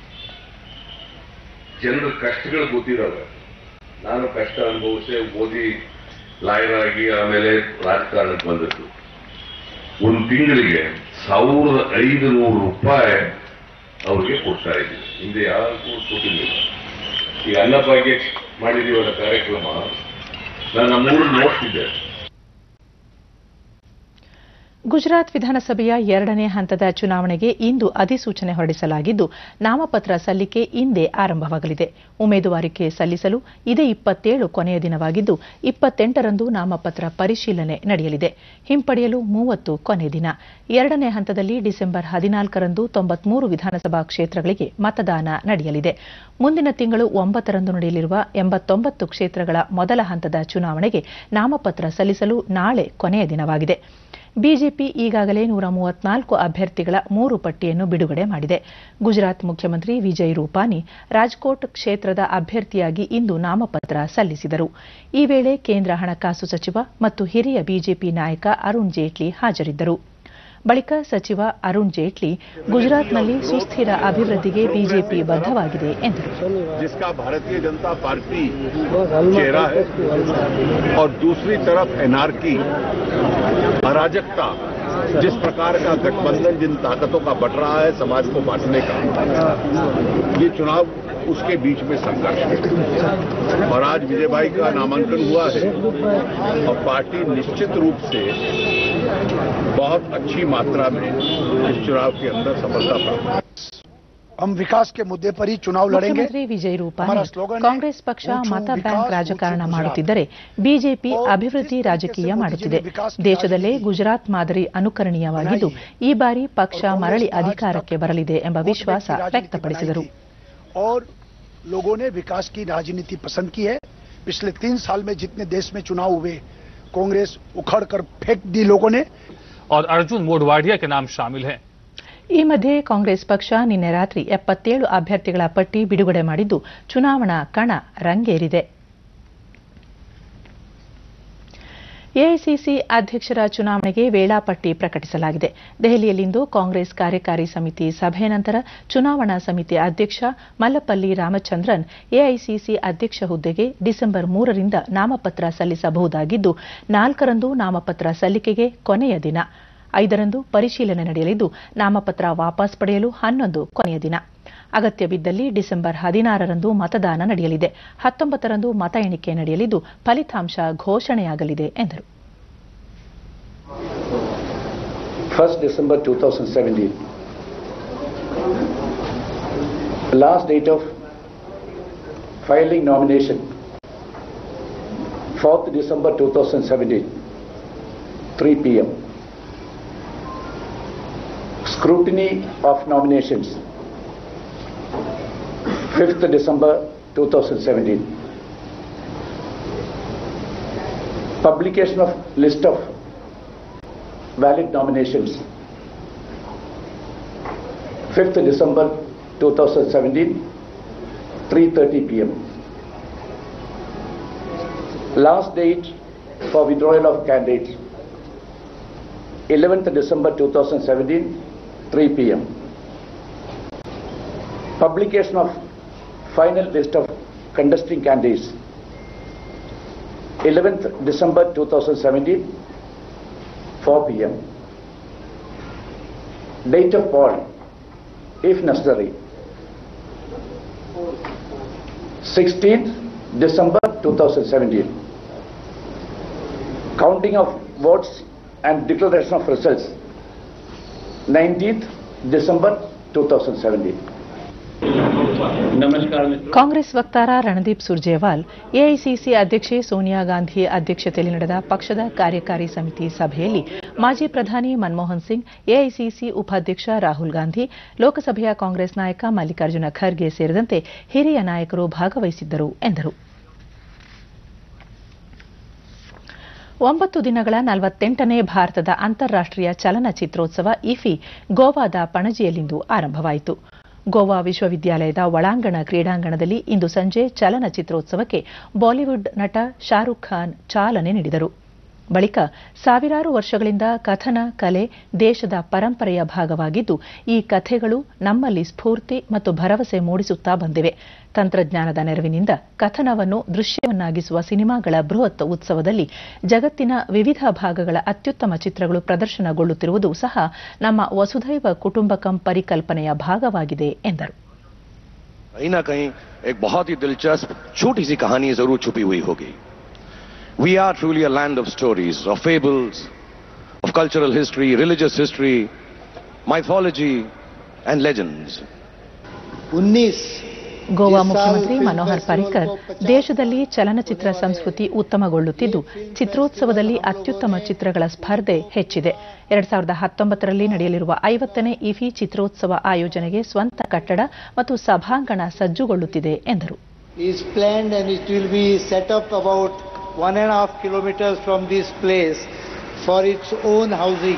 ಜನರ ಕಷ್ಟಗಳು ಗೊತ್ತಿದ್ದಾವೆ. ನಾನು ಕಷ್ಟ ಅನುಭವಿಸಿ ಓದಿ ಲಾಯರ್ ಆಗಿ ಆಮೇಲೆ ರಾಜಕಾರಣಕ್ಕೆ ಬಂದದ್ದು. ಒಂದು ತಿಂಗಳಿಗೆ 1500 ರೂಪಾಯಿ ಅವ್ರಿಗೆ ಕೊಡ್ತಾ ಇದ್ದೀವಿ. ಹಿಂದೆ ಯಾರಿಗೂ ಕೊಟ್ಟಿರಲಿಲ್ಲ. ಈ ಅನ್ನಭಾಗ್ಯ ಮಾಡಿದೀವಲ್ಲ ಕಾರ್ಯಕ್ರಮ, ನಾನು ನಮ್ಮೂರಲ್ಲಿ ನೋಡ್ತಿದ್ದೆ. ಗುಜರಾತ್ ವಿಧಾನಸಭೆಯ 2ನೇ ಹಂತದ ಚುನಾವಣೆಗೆ ಇಂದು ಅಧಿಸೂಚನೆ ಹೊರಡಿಸಲಾಗಿದ್ದು ನಾಮಪತ್ರ ಸಲ್ಲಿಕೆ ಇಂದೇ ಆರಂಭವಾಗಲಿದೆ. ಉಮೇದುವಾರಿಕೆ ಸಲ್ಲಿಸಲು ಇದೇ 27 ಕೊನೆಯ ದಿನವಾಗಿದ್ದು 28ರಂದು ನಾಮಪತ್ರ ಪರಿಶೀಲನೆ ನಡೆಯಲಿದೆ. ಹಿಂಪಡೆಯಲು 30 ಕೊನೆಯ ದಿನ. 2ನೇ ಹಂತದಲ್ಲಿ ಡಿಸೆಂಬರ್ 14ರಂದು 93 ವಿಧಾನಸಭಾ ಕ್ಷೇತ್ರಗಳಿಗೆ ಮತದಾನ ನಡೆಯಲಿದೆ. ಮುಂದಿನ ತಿಂಗಳು 9ರಂದು ನಡೆಯಲಿರುವ 89 ಕ್ಷೇತ್ರಗಳ ಮೊದಲ ಹಂತದ ಚುನಾವಣೆಗೆ ನಾಮಪತ್ರ ಸಲ್ಲಿಸಲು ನಾಳೆ ಕೊನೆಯ ದಿನವಾಗಿದೆ. ಬಿಜೆಪಿ ಈಗಾಗಲೇ 134 ಅಭ್ಯರ್ಥಿಗಳ 3 ಪಟ್ಟಿಯನ್ನು ಬಿಡುಗಡೆ ಮಾಡಿದೆ. ಗುಜರಾತ್ ಮುಖ್ಯಮಂತ್ರಿ ವಿಜಯ್ ರೂಪಾನಿ ರಾಜ್ಕೋಟ್ ಕ್ಷೇತ್ರದ ಅಭ್ಯರ್ಥಿಯಾಗಿ ಇಂದು ನಾಮಪತ್ರ ಸಲ್ಲಿಸಿದರು. ಈ ವೇಳೆ ಕೇಂದ್ರ ಹಣಕಾಸು ಸಚಿವ ಮತ್ತು ಹಿರಿಯ ಬಿಜೆಪಿ ನಾಯಕ ಅರುಣ್ ಜೇಟ್ಲಿ ಹಾಜರಿದ್ದರು. ಬಳಿಕ ಸಚಿವ ಅರುಣ್ ಜೇಟ್ಲಿ ಗುಜರಾತ್ನಲ್ಲಿ ಸುಸ್ಥಿರ ಅಭಿವೃದ್ಧಿಗೆ ಬಿಜೆಪಿ ಬದ್ಧವಾಗಿದೆ ಎಂದರು. जिसका भारतीय जनता पार्टी चेहरा है और दूसरी तरफ एनआरकी, अराजकता, जिस प्रकार का गठबंधन जिन ताकतों का बट रहा है समाज को बांटने का, ये चुनाव उसके बीच में संघर्ष है. और आज विजय भाई का नामांकन हुआ है और पार्टी निश्चित रूप से बहुत अच्छी मात्रा में इस चुनाव के अंदर सफलता प्राप्त है. हम विकास के मुद्दे पर ही चुनाव लड़ेंगे। ಮುಖ್ಯಮಂತ್ರಿ ವಿಜಯ್ ರೂಪಾನಿ ಕಾಂಗ್ರೆಸ್ ಪಕ್ಷ ಮತ ಬ್ಯಾಂಕ್ ರಾಜಕಾರಣ ಮಾಡುತ್ತಿದ್ದರೆ ಬಿಜೆಪಿ ಅಭಿವೃದ್ಧಿ ರಾಜಕೀಯ ಮಾಡುತ್ತಿದೆ. ದೇಶದಲ್ಲೇ ಗುಜರಾತ್ ಮಾದರಿ ಅನುಕರಣೀಯವಾಗಿದ್ದು ಈ ಬಾರಿ ಪಕ್ಷ ಮರಳಿ ಅಧಿಕಾರಕ್ಕೆ ಬರಲಿದೆ ಎಂಬ ವಿಶ್ವಾಸ ವ್ಯಕ್ತಪಡಿಸಿದರು. और लोगों ने विकास की राजनीति पसंद की है. पिछले 3 साल में जितने देश में चुनाव हुए कांग्रेस उखड़ कर फेंक दी लोगों ने. और अर्जुन मोढवाडिया के नाम शामिल हैं. ಈ ಮಧ್ಯೆ ಕಾಂಗ್ರೆಸ್ ಪಕ್ಷ ನಿನ್ನೆ ರಾತ್ರಿ 77 ಅಭ್ಯರ್ಥಿಗಳ ಪಟ್ಟಿ ಬಿಡುಗಡೆ ಮಾಡಿದ್ದು ಚುನಾವಣಾ ಕಣ ರಂಗೇರಿದೆ. ಎಐಸಿಸಿ ಅಧ್ಯಕ್ಷರ ಚುನಾವಣೆಗೆ ವೇಳಾಪಟ್ಟಿ ಪ್ರಕಟಿಸಲಾಗಿದೆ. ದೆಹಲಿಯಲ್ಲಿಂದು ಕಾಂಗ್ರೆಸ್ ಕಾರ್ಯಕಾರಿ ಸಮಿತಿ ಸಭೆ ನಂತರ ಚುನಾವಣಾ ಸಮಿತಿ ಅಧ್ಯಕ್ಷ ಮಲ್ಲಪಲ್ಲಿ ರಾಮಚಂದ್ರನ್ ಎಐಸಿಸಿ ಅಧ್ಯಕ್ಷ ಹುದ್ದೆಗೆ ಡಿಸೆಂಬರ್ 3ರಿಂದ ನಾಮಪತ್ರ ಸಲ್ಲಿಸಬಹುದಾಗಿದ್ದು 4ರಂದು ನಾಮಪತ್ರ ಸಲ್ಲಿಕೆಗೆ ಕೊನೆಯ ದಿನ. 5ರಂದು ಪರಿಶೀಲನೆ ನಡೆಯಲಿದ್ದು ನಾಮಪತ್ರ ವಾಪಸ್ ಪಡೆಯಲು 11 ಕೊನೆಯ ದಿನ. ಅಗತ್ಯ ಬಿದ್ದಲ್ಲಿ ಡಿಸೆಂಬರ್ 16ರಂದು ಮತದಾನ ನಡೆಯಲಿದೆ. 19ರಂದು ಮತ ಎಣಿಕೆ ನಡೆಯಲಿದ್ದು ಫಲಿತಾಂಶ ಘೋಷಣೆಯಾಗಲಿದೆ ಎಂದರು. 1st December 2017 last date of filing nomination. 4th December 2017 3 p.m. Scrutiny of nominations 5th December 2017. Publication of list of valid nominations 5th December 2017 3:30 p.m. Last date for withdrawal of candidates 11th December 2017 3 p.m. Publication of final list of contesting candidates 11th December 2017 4 p.m. Date of poll if necessary 16th December 2017. Counting of votes and declaration of results 19th December 2017. Congress ವಕ್ತಾರ ರಣದೀಪ್ ಸುರ್ಜೇವಾಲ್ ಎಐಸಿಸಿ ಅಧ್ಯಕ್ಷೆ ಸೋನಿಯಾ ಗಾಂಧಿ ಅಧ್ಯಕ್ಷತೆಯಲ್ಲಿ ನಡೆದ ಪಕ್ಷದ ಕಾರ್ಯಕಾರಿ ಸಮಿತಿ ಸಭೆಯಲ್ಲಿ ಮಾಜಿ ಪ್ರಧಾನಿ ಮನಮೋಹನ್ ಸಿಂಗ್, ಎಐಸಿಸಿ ಉಪಾಧ್ಯಕ್ಷ ರಾಹುಲ್ ಗಾಂಧಿ, ಲೋಕಸಭೆಯ ಕಾಂಗ್ರೆಸ್ ನಾಯಕ ಮಲ್ಲಿಕಾರ್ಜುನ ಖರ್ಗೆ ಸೇರಿದಂತೆ ಹಿರಿಯ ನಾಯಕರು ಭಾಗವಹಿಸಿದ್ದರು ಎಂದರು. 9 ದಿನಗಳ 48ನೇ ಭಾರತದ ಅಂತಾರಾಷ್ಟೀಯ ಚಲನಚಿತ್ರೋತ್ಸವ ಇಫಿ ಗೋವಾದ ಪಣಜಿಯಲ್ಲಿಂದು ಆರಂಭವಾಯಿತು. ಗೋವಾ ವಿಶ್ವವಿದ್ಯಾಲಯದ ಒಳಾಂಗಣ ಕ್ರೀಡಾಂಗಣದಲ್ಲಿ ಇಂದು ಸಂಜೆ ಚಲನಚಿತ್ರೋತ್ಸವಕ್ಕೆ ಬಾಲಿವುಡ್ ನಟ ಶಾರುಖ್ ಖಾನ್ ಚಾಲನೆ ನೀಡಿದರು. ಬಳಿಕ ಸಾವಿರಾರು ವರ್ಷಗಳಿಂದ ಕಥನ ಕಲೆ ದೇಶದ ಪರಂಪರೆಯ ಭಾಗವಾಗಿದ್ದು ಈ ಕಥೆಗಳು ನಮ್ಮಲ್ಲಿ ಸ್ಫೂರ್ತಿ ಮತ್ತು ಭರವಸೆ ಮೂಡಿಸುತ್ತಾ ಬಂದಿವೆ. ತಂತ್ರಜ್ಞಾನದ ನೆರವಿನಿಂದ ಕಥನವನ್ನು ದೃಶ್ಯವನ್ನಾಗಿಸುವ ಸಿನಿಮಾಗಳ ಬೃಹತ್ ಉತ್ಸವದಲ್ಲಿ ಜಗತ್ತಿನ ವಿವಿಧ ಭಾಗಗಳ ಅತ್ಯುತ್ತಮ ಚಿತ್ರಗಳು ಪ್ರದರ್ಶನಗೊಳ್ಳುತ್ತಿರುವುದು ಸಹ ನಮ್ಮ ವಸುಧೈವ ಕುಟುಂಬಕಂ ಪರಿಕಲ್ಪನೆಯ ಭಾಗವಾಗಿದೆ ಎಂದರು. कहीं ना कहीं एक बहुत ही दिलचस्प छोटी सी कहानी जरूर छुपी हुई होगी. We are truly a land of stories, of fables, of cultural history, religious history, mythology and legends. Goa ಮುಖ್ಯಮಂತ್ರಿ ಮನೋಹರ್ ಪರಿಕ್ಕರ್ ದೇಶದಲ್ಲಿ ಚಲನಚಿತ್ರ ಸಂಸ್ಕೃತಿ ಉತ್ತಮಗೊಳ್ಳುತ್ತಿದ್ದು ಚಿತ್ರೋತ್ಸವದಲ್ಲಿ ಅತ್ಯುತ್ತಮ ಚಿತ್ರಗಳ ಸ್ಪರ್ಧೆ ಹೆಚ್ಚಿದೆ. 2019ರಲ್ಲಿ ನಡೆಯಲಿರುವ 50ನೇ ಇಫಿ ಚಿತ್ರೋತ್ಸವ ಆಯೋಜನೆಗೆ ಸ್ವಂತ ಕಟ್ಟಡ ಮತ್ತು ಸಭಾಂಗಣ ಸಜ್ಜುಗೊಳ್ಳುತ್ತಿದೆ ಎಂದರು. is planned and it will be set up about 1.5 kilometers from this place for its own housing.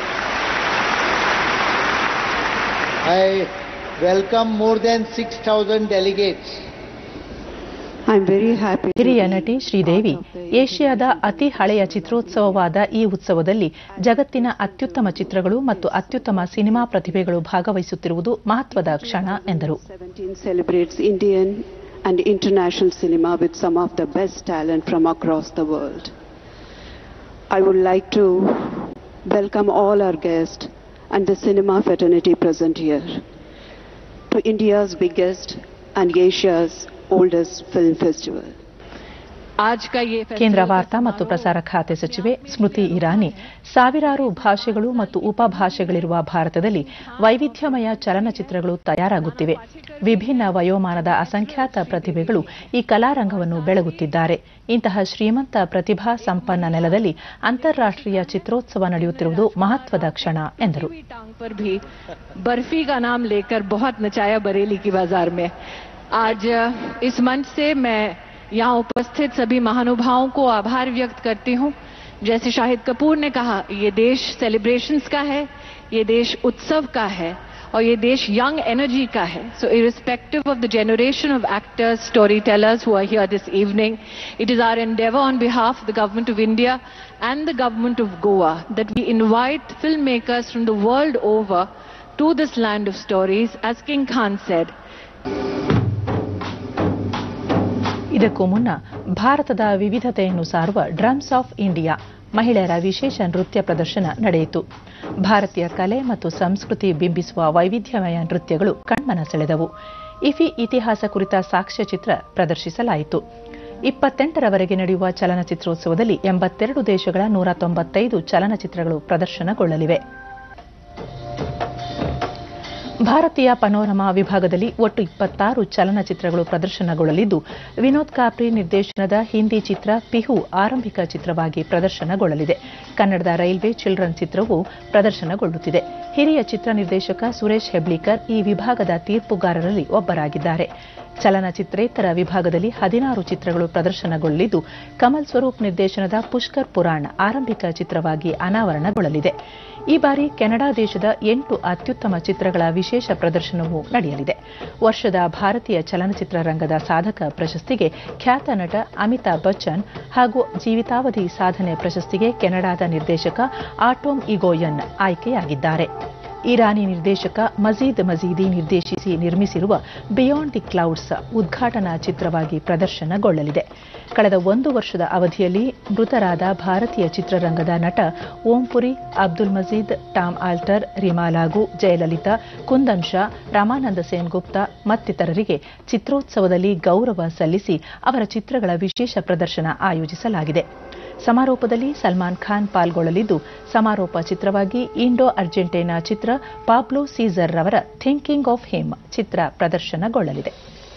I welcome more than 6,000 delegates. I'm very happy. ಹಿರಿಯ ನಟಿ ಶ್ರೀದೇವಿ ಏಷ್ಯಾದ ಅತಿ ಹಳೆಯ ಚಿತ್ರೋತ್ಸವವಾದ ಈ ಉತ್ಸವದಲ್ಲಿ ಜಗತ್ತಿನ ಅತ್ಯುತ್ತಮ ಚಿತ್ರಗಳು ಮತ್ತು ಅತ್ಯುತ್ತಮ ಸಿನಿಮಾ ಪ್ರತಿಭೆಗಳು ಭಾಗವಹಿಸುತ್ತಿರುವುದು ಮಹತ್ವದ ಕ್ಷಣ ಎಂದರು. 17 celebrates Indian and international cinema with some of the best talent from across the world. I would like to welcome all our guests and the cinema fraternity present here to India's biggest and Asia's oldest film festival. ಕೇಂದ್ರ ವಾರ್ತಾ ಮತ್ತು ಪ್ರಸಾರ ಖಾತೆ ಸಚಿವೆ ಸ್ಮೃತಿ ಇರಾನಿ ಸಾವಿರಾರು ಭಾಷೆಗಳು ಮತ್ತು ಉಪಭಾಷೆಗಳಿರುವ ಭಾರತದಲ್ಲಿ ವೈವಿಧ್ಯಮಯ ಚಲನಚಿತ್ರಗಳು ತಯಾರಾಗುತ್ತಿವೆ. ವಿಭಿನ್ನ ವಯೋಮಾನದ ಅಸಂಖ್ಯಾತ ಪ್ರತಿಭೆಗಳು ಈ ಕಲಾರಂಗವನ್ನು ಬೆಳಗುತ್ತಿದ್ದಾರೆ. ಇಂತಹ ಶ್ರೀಮಂತ ಪ್ರತಿಭಾ ಸಂಪನ್ನ ನೆಲದಲ್ಲಿ ಅಂತಾರಾಷ್ಟ್ರೀಯ ಚಿತ್ರೋತ್ಸವ ನಡೆಯುತ್ತಿರುವುದು ಮಹತ್ವದ ಕ್ಷಣ ಎಂದರು. बर्फी का नाम लेकर बहुत नचाया बरेली की बाजार में. आज इस मंच से मैं यहाँ उपस्थित सभी महानुभावों को आभार व्यक्त करती हूँ. जैसे शाहिद कपूर ने कहा, ये देश सेलिब्रेशंस का है, ये देश उत्सव का है और ये देश यंग एनर्जी का है. So irrespective of the generation of actors, storytellers who are here this evening, it is our endeavor on behalf of the Government of India and the Government of Goa that we invite filmmakers from the world over to this land of stories, as King Khan said. ಇದಕ್ಕೂ ಮುನ್ನ ಭಾರತದ ವಿವಿಧತೆಯನ್ನು ಸಾರುವ ಡ್ರಮ್ಸ್ ಆಫ್ ಇಂಡಿಯಾ ಮಹಿಳೆಯರ ವಿಶೇಷ ನೃತ್ಯ ಪ್ರದರ್ಶನ ನಡೆಯಿತು. ಭಾರತೀಯ ಕಲೆ ಮತ್ತು ಸಂಸ್ಕೃತಿ ಬಿಂಬಿಸುವ ವೈವಿಧ್ಯಮಯ ನೃತ್ಯಗಳು ಕಣ್ಮನ ಸೆಳೆದವು. ಇಫಿ ಇತಿಹಾಸ ಕುರಿತ ಸಾಕ್ಷ್ಯಚಿತ್ರ ಪ್ರದರ್ಶಿಸಲಾಯಿತು. 28ರವರೆಗೆ ನಡೆಯುವ ಚಲನಚಿತ್ರೋತ್ಸವದಲ್ಲಿ 82 ದೇಶಗಳ 195 ಚಲನಚಿತ್ರಗಳು ಪ್ರದರ್ಶನಗೊಳ್ಳಲಿವೆ. ಭಾರತೀಯ ಪನೋರಮಾ ವಿಭಾಗದಲ್ಲಿ ಒಟ್ಟು 26 ಚಲನಚಿತ್ರಗಳು ಪ್ರದರ್ಶನಗೊಳ್ಳಲಿದ್ದು, ವಿನೋದ್ ಕಾಪ್ರಿ ನಿರ್ದೇಶನದ ಹಿಂದಿ ಚಿತ್ರ ಪಿಹು ಆರಂಭಿಕ ಚಿತ್ರವಾಗಿ ಪ್ರದರ್ಶನಗೊಳ್ಳಲಿದೆ. ಕನ್ನಡದ ರೈಲ್ವೆ ಚಿಲ್ಡ್ರನ್ ಚಿತ್ರವೂ ಪ್ರದರ್ಶನಗೊಳ್ಳುತ್ತಿದೆ. ಹಿರಿಯ ಚಿತ್ರ ನಿರ್ದೇಶಕ ಸುರೇಶ್ ಹೆಬ್ಳಿಕರ್ ಈ ವಿಭಾಗದ ತೀರ್ಪುಗಾರರಲ್ಲಿ ಒಬ್ಬರಾಗಿದ್ದಾರೆ. ಚಲನಚಿತ್ರೇತರ ವಿಭಾಗದಲ್ಲಿ 16 ಚಿತ್ರಗಳು ಪ್ರದರ್ಶನಗೊಳ್ಳಲಿದ್ದು, ಕಮಲ್ ಸ್ವರೂಪ್ ನಿರ್ದೇಶನದ ಪುಷ್ಕರ್ ಪುರಾಣ್ ಆರಂಭಿಕ ಚಿತ್ರವಾಗಿ ಅನಾವರಣಗೊಳ್ಳಲಿದೆ. ಈ ಬಾರಿ ಕೆನಡಾ ದೇಶದ 8 ಅತ್ಯುತ್ತಮ ಚಿತ್ರಗಳ ವಿಶೇಷ ಪ್ರದರ್ಶನವೂ ನಡೆಯಲಿದೆ. ವರ್ಷದ ಭಾರತೀಯ ಚಲನಚಿತ್ರ ರಂಗದ ಸಾಧಕ ಪ್ರಶಸ್ತಿಗೆ ಖ್ಯಾತ ನಟ ಅಮಿತಾಬ್ ಬಚ್ಚನ್ ಹಾಗೂ ಜೀವಿತಾವಧಿ ಸಾಧನೆ ಪ್ರಶಸ್ತಿಗೆ ಕೆನಡಾದ ನಿರ್ದೇಶಕ ಆಟೋಮ್ ಇಗೋಯನ್ ಆಯ್ಕೆಯಾಗಿದ್ದಾರೆ. ಇರಾನಿ ನಿರ್ದೇಶಕ ಮಜೀದ್ ಮಜೀದಿ ನಿರ್ದೇಶಿಸಿ ನಿರ್ಮಿಸಿರುವ ಬಿಯಾಂಡ್ ದಿ ಕ್ಲೌಡ್ಸ್ ಉದ್ಘಾಟನಾ ಚಿತ್ರವಾಗಿ ಪ್ರದರ್ಶನಗೊಳ್ಳಲಿದೆ. ಕಳೆದ 1 ವರ್ಷದ ಅವಧಿಯಲ್ಲಿ ಮೃತರಾದ ಭಾರತೀಯ ಚಿತ್ರರಂಗದ ನಟ ಓಂಪುರಿ, ಅಬ್ದುಲ್ ಮಜೀದ್, ಟಾಮ್ ಆಲ್ಟರ್, ರೀಮಾ ಲಾಗೂ, ಜಯಲಲಿತಾ, ಕುಂದನ್ ಶಾ, ರಾಮಾನಂದ ಸೇನ್ ಗುಪ್ತಾ ಮತ್ತಿತರರಿಗೆ ಚಿತ್ರೋತ್ಸವದಲ್ಲಿ ಗೌರವ ಸಲ್ಲಿಸಿ ಅವರ ಚಿತ್ರಗಳ ವಿಶೇಷ ಪ್ರದರ್ಶನ ಆಯೋಜಿಸಲಾಗಿದೆ. ಸಮಾರೋಪದಲ್ಲಿ ಸಲ್ಮಾನ್ ಖಾನ್ ಪಾಲ್ಗೊಳ್ಳಲಿದ್ದು, ಸಮಾರೋಪ ಚಿತ್ರವಾಗಿ ಇಂಡೋ ಅರ್ಜೆಂಟೈನಾ ಚಿತ್ರ ಪಾಬ್ಲೋ ಸೀಸರ್ ರವರ ಥಿಂಕಿಂಗ್ ಆಫ್ ಹಿಮ್ ಚಿತ್ರ ಪ್ರದರ್ಶನಗೊಳ್ಳಲಿದೆ.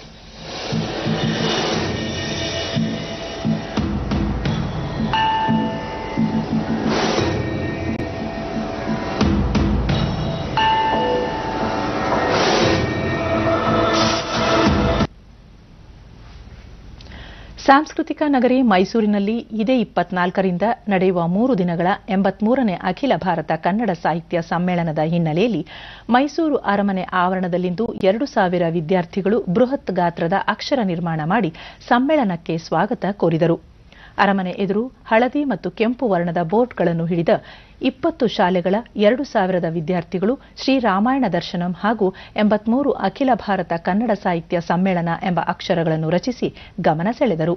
ಸಾಂಸ್ಕೃತಿಕ ನಗರಿ ಮೈಸೂರಿನಲ್ಲಿ ಇದೇ 24ರಿಂದ ನಡೆಯುವ 3 ದಿನಗಳ 83ನೇ ಅಖಿಲ ಭಾರತ ಕನ್ನಡ ಸಾಹಿತ್ಯ ಸಮ್ಮೇಳನದ ಹಿನ್ನೆಲೆಯಲ್ಲಿ ಮೈಸೂರು ಅರಮನೆ ಆವರಣದಲ್ಲಿಂದು 2,000 ವಿದ್ಯಾರ್ಥಿಗಳು ಬೃಹತ್ ಗಾತ್ರದ ಅಕ್ಷರ ನಿರ್ಮಾಣ ಮಾಡಿ ಸಮ್ಮೇಳನಕ್ಕೆ ಸ್ವಾಗತ ಕೋರಿದರು. ಅರಮನೆ ಎದುರು ಹಳದಿ ಮತ್ತು ಕೆಂಪು ವರ್ಣದ ಬೋರ್ಡ್ಗಳನ್ನು ಹಿಡಿದ 20 ಶಾಲೆಗಳ 2,000 ವಿದ್ಯಾರ್ಥಿಗಳು ಶ್ರೀರಾಮಾಯಣ ದರ್ಶನಂ ಹಾಗೂ 83 ಅಖಿಲ ಭಾರತ ಕನ್ನಡ ಸಾಹಿತ್ಯ ಸಮ್ಮೇಳನ ಎಂಬ ಅಕ್ಷರಗಳನ್ನು ರಚಿಸಿ ಗಮನ ಸೆಳೆದರು.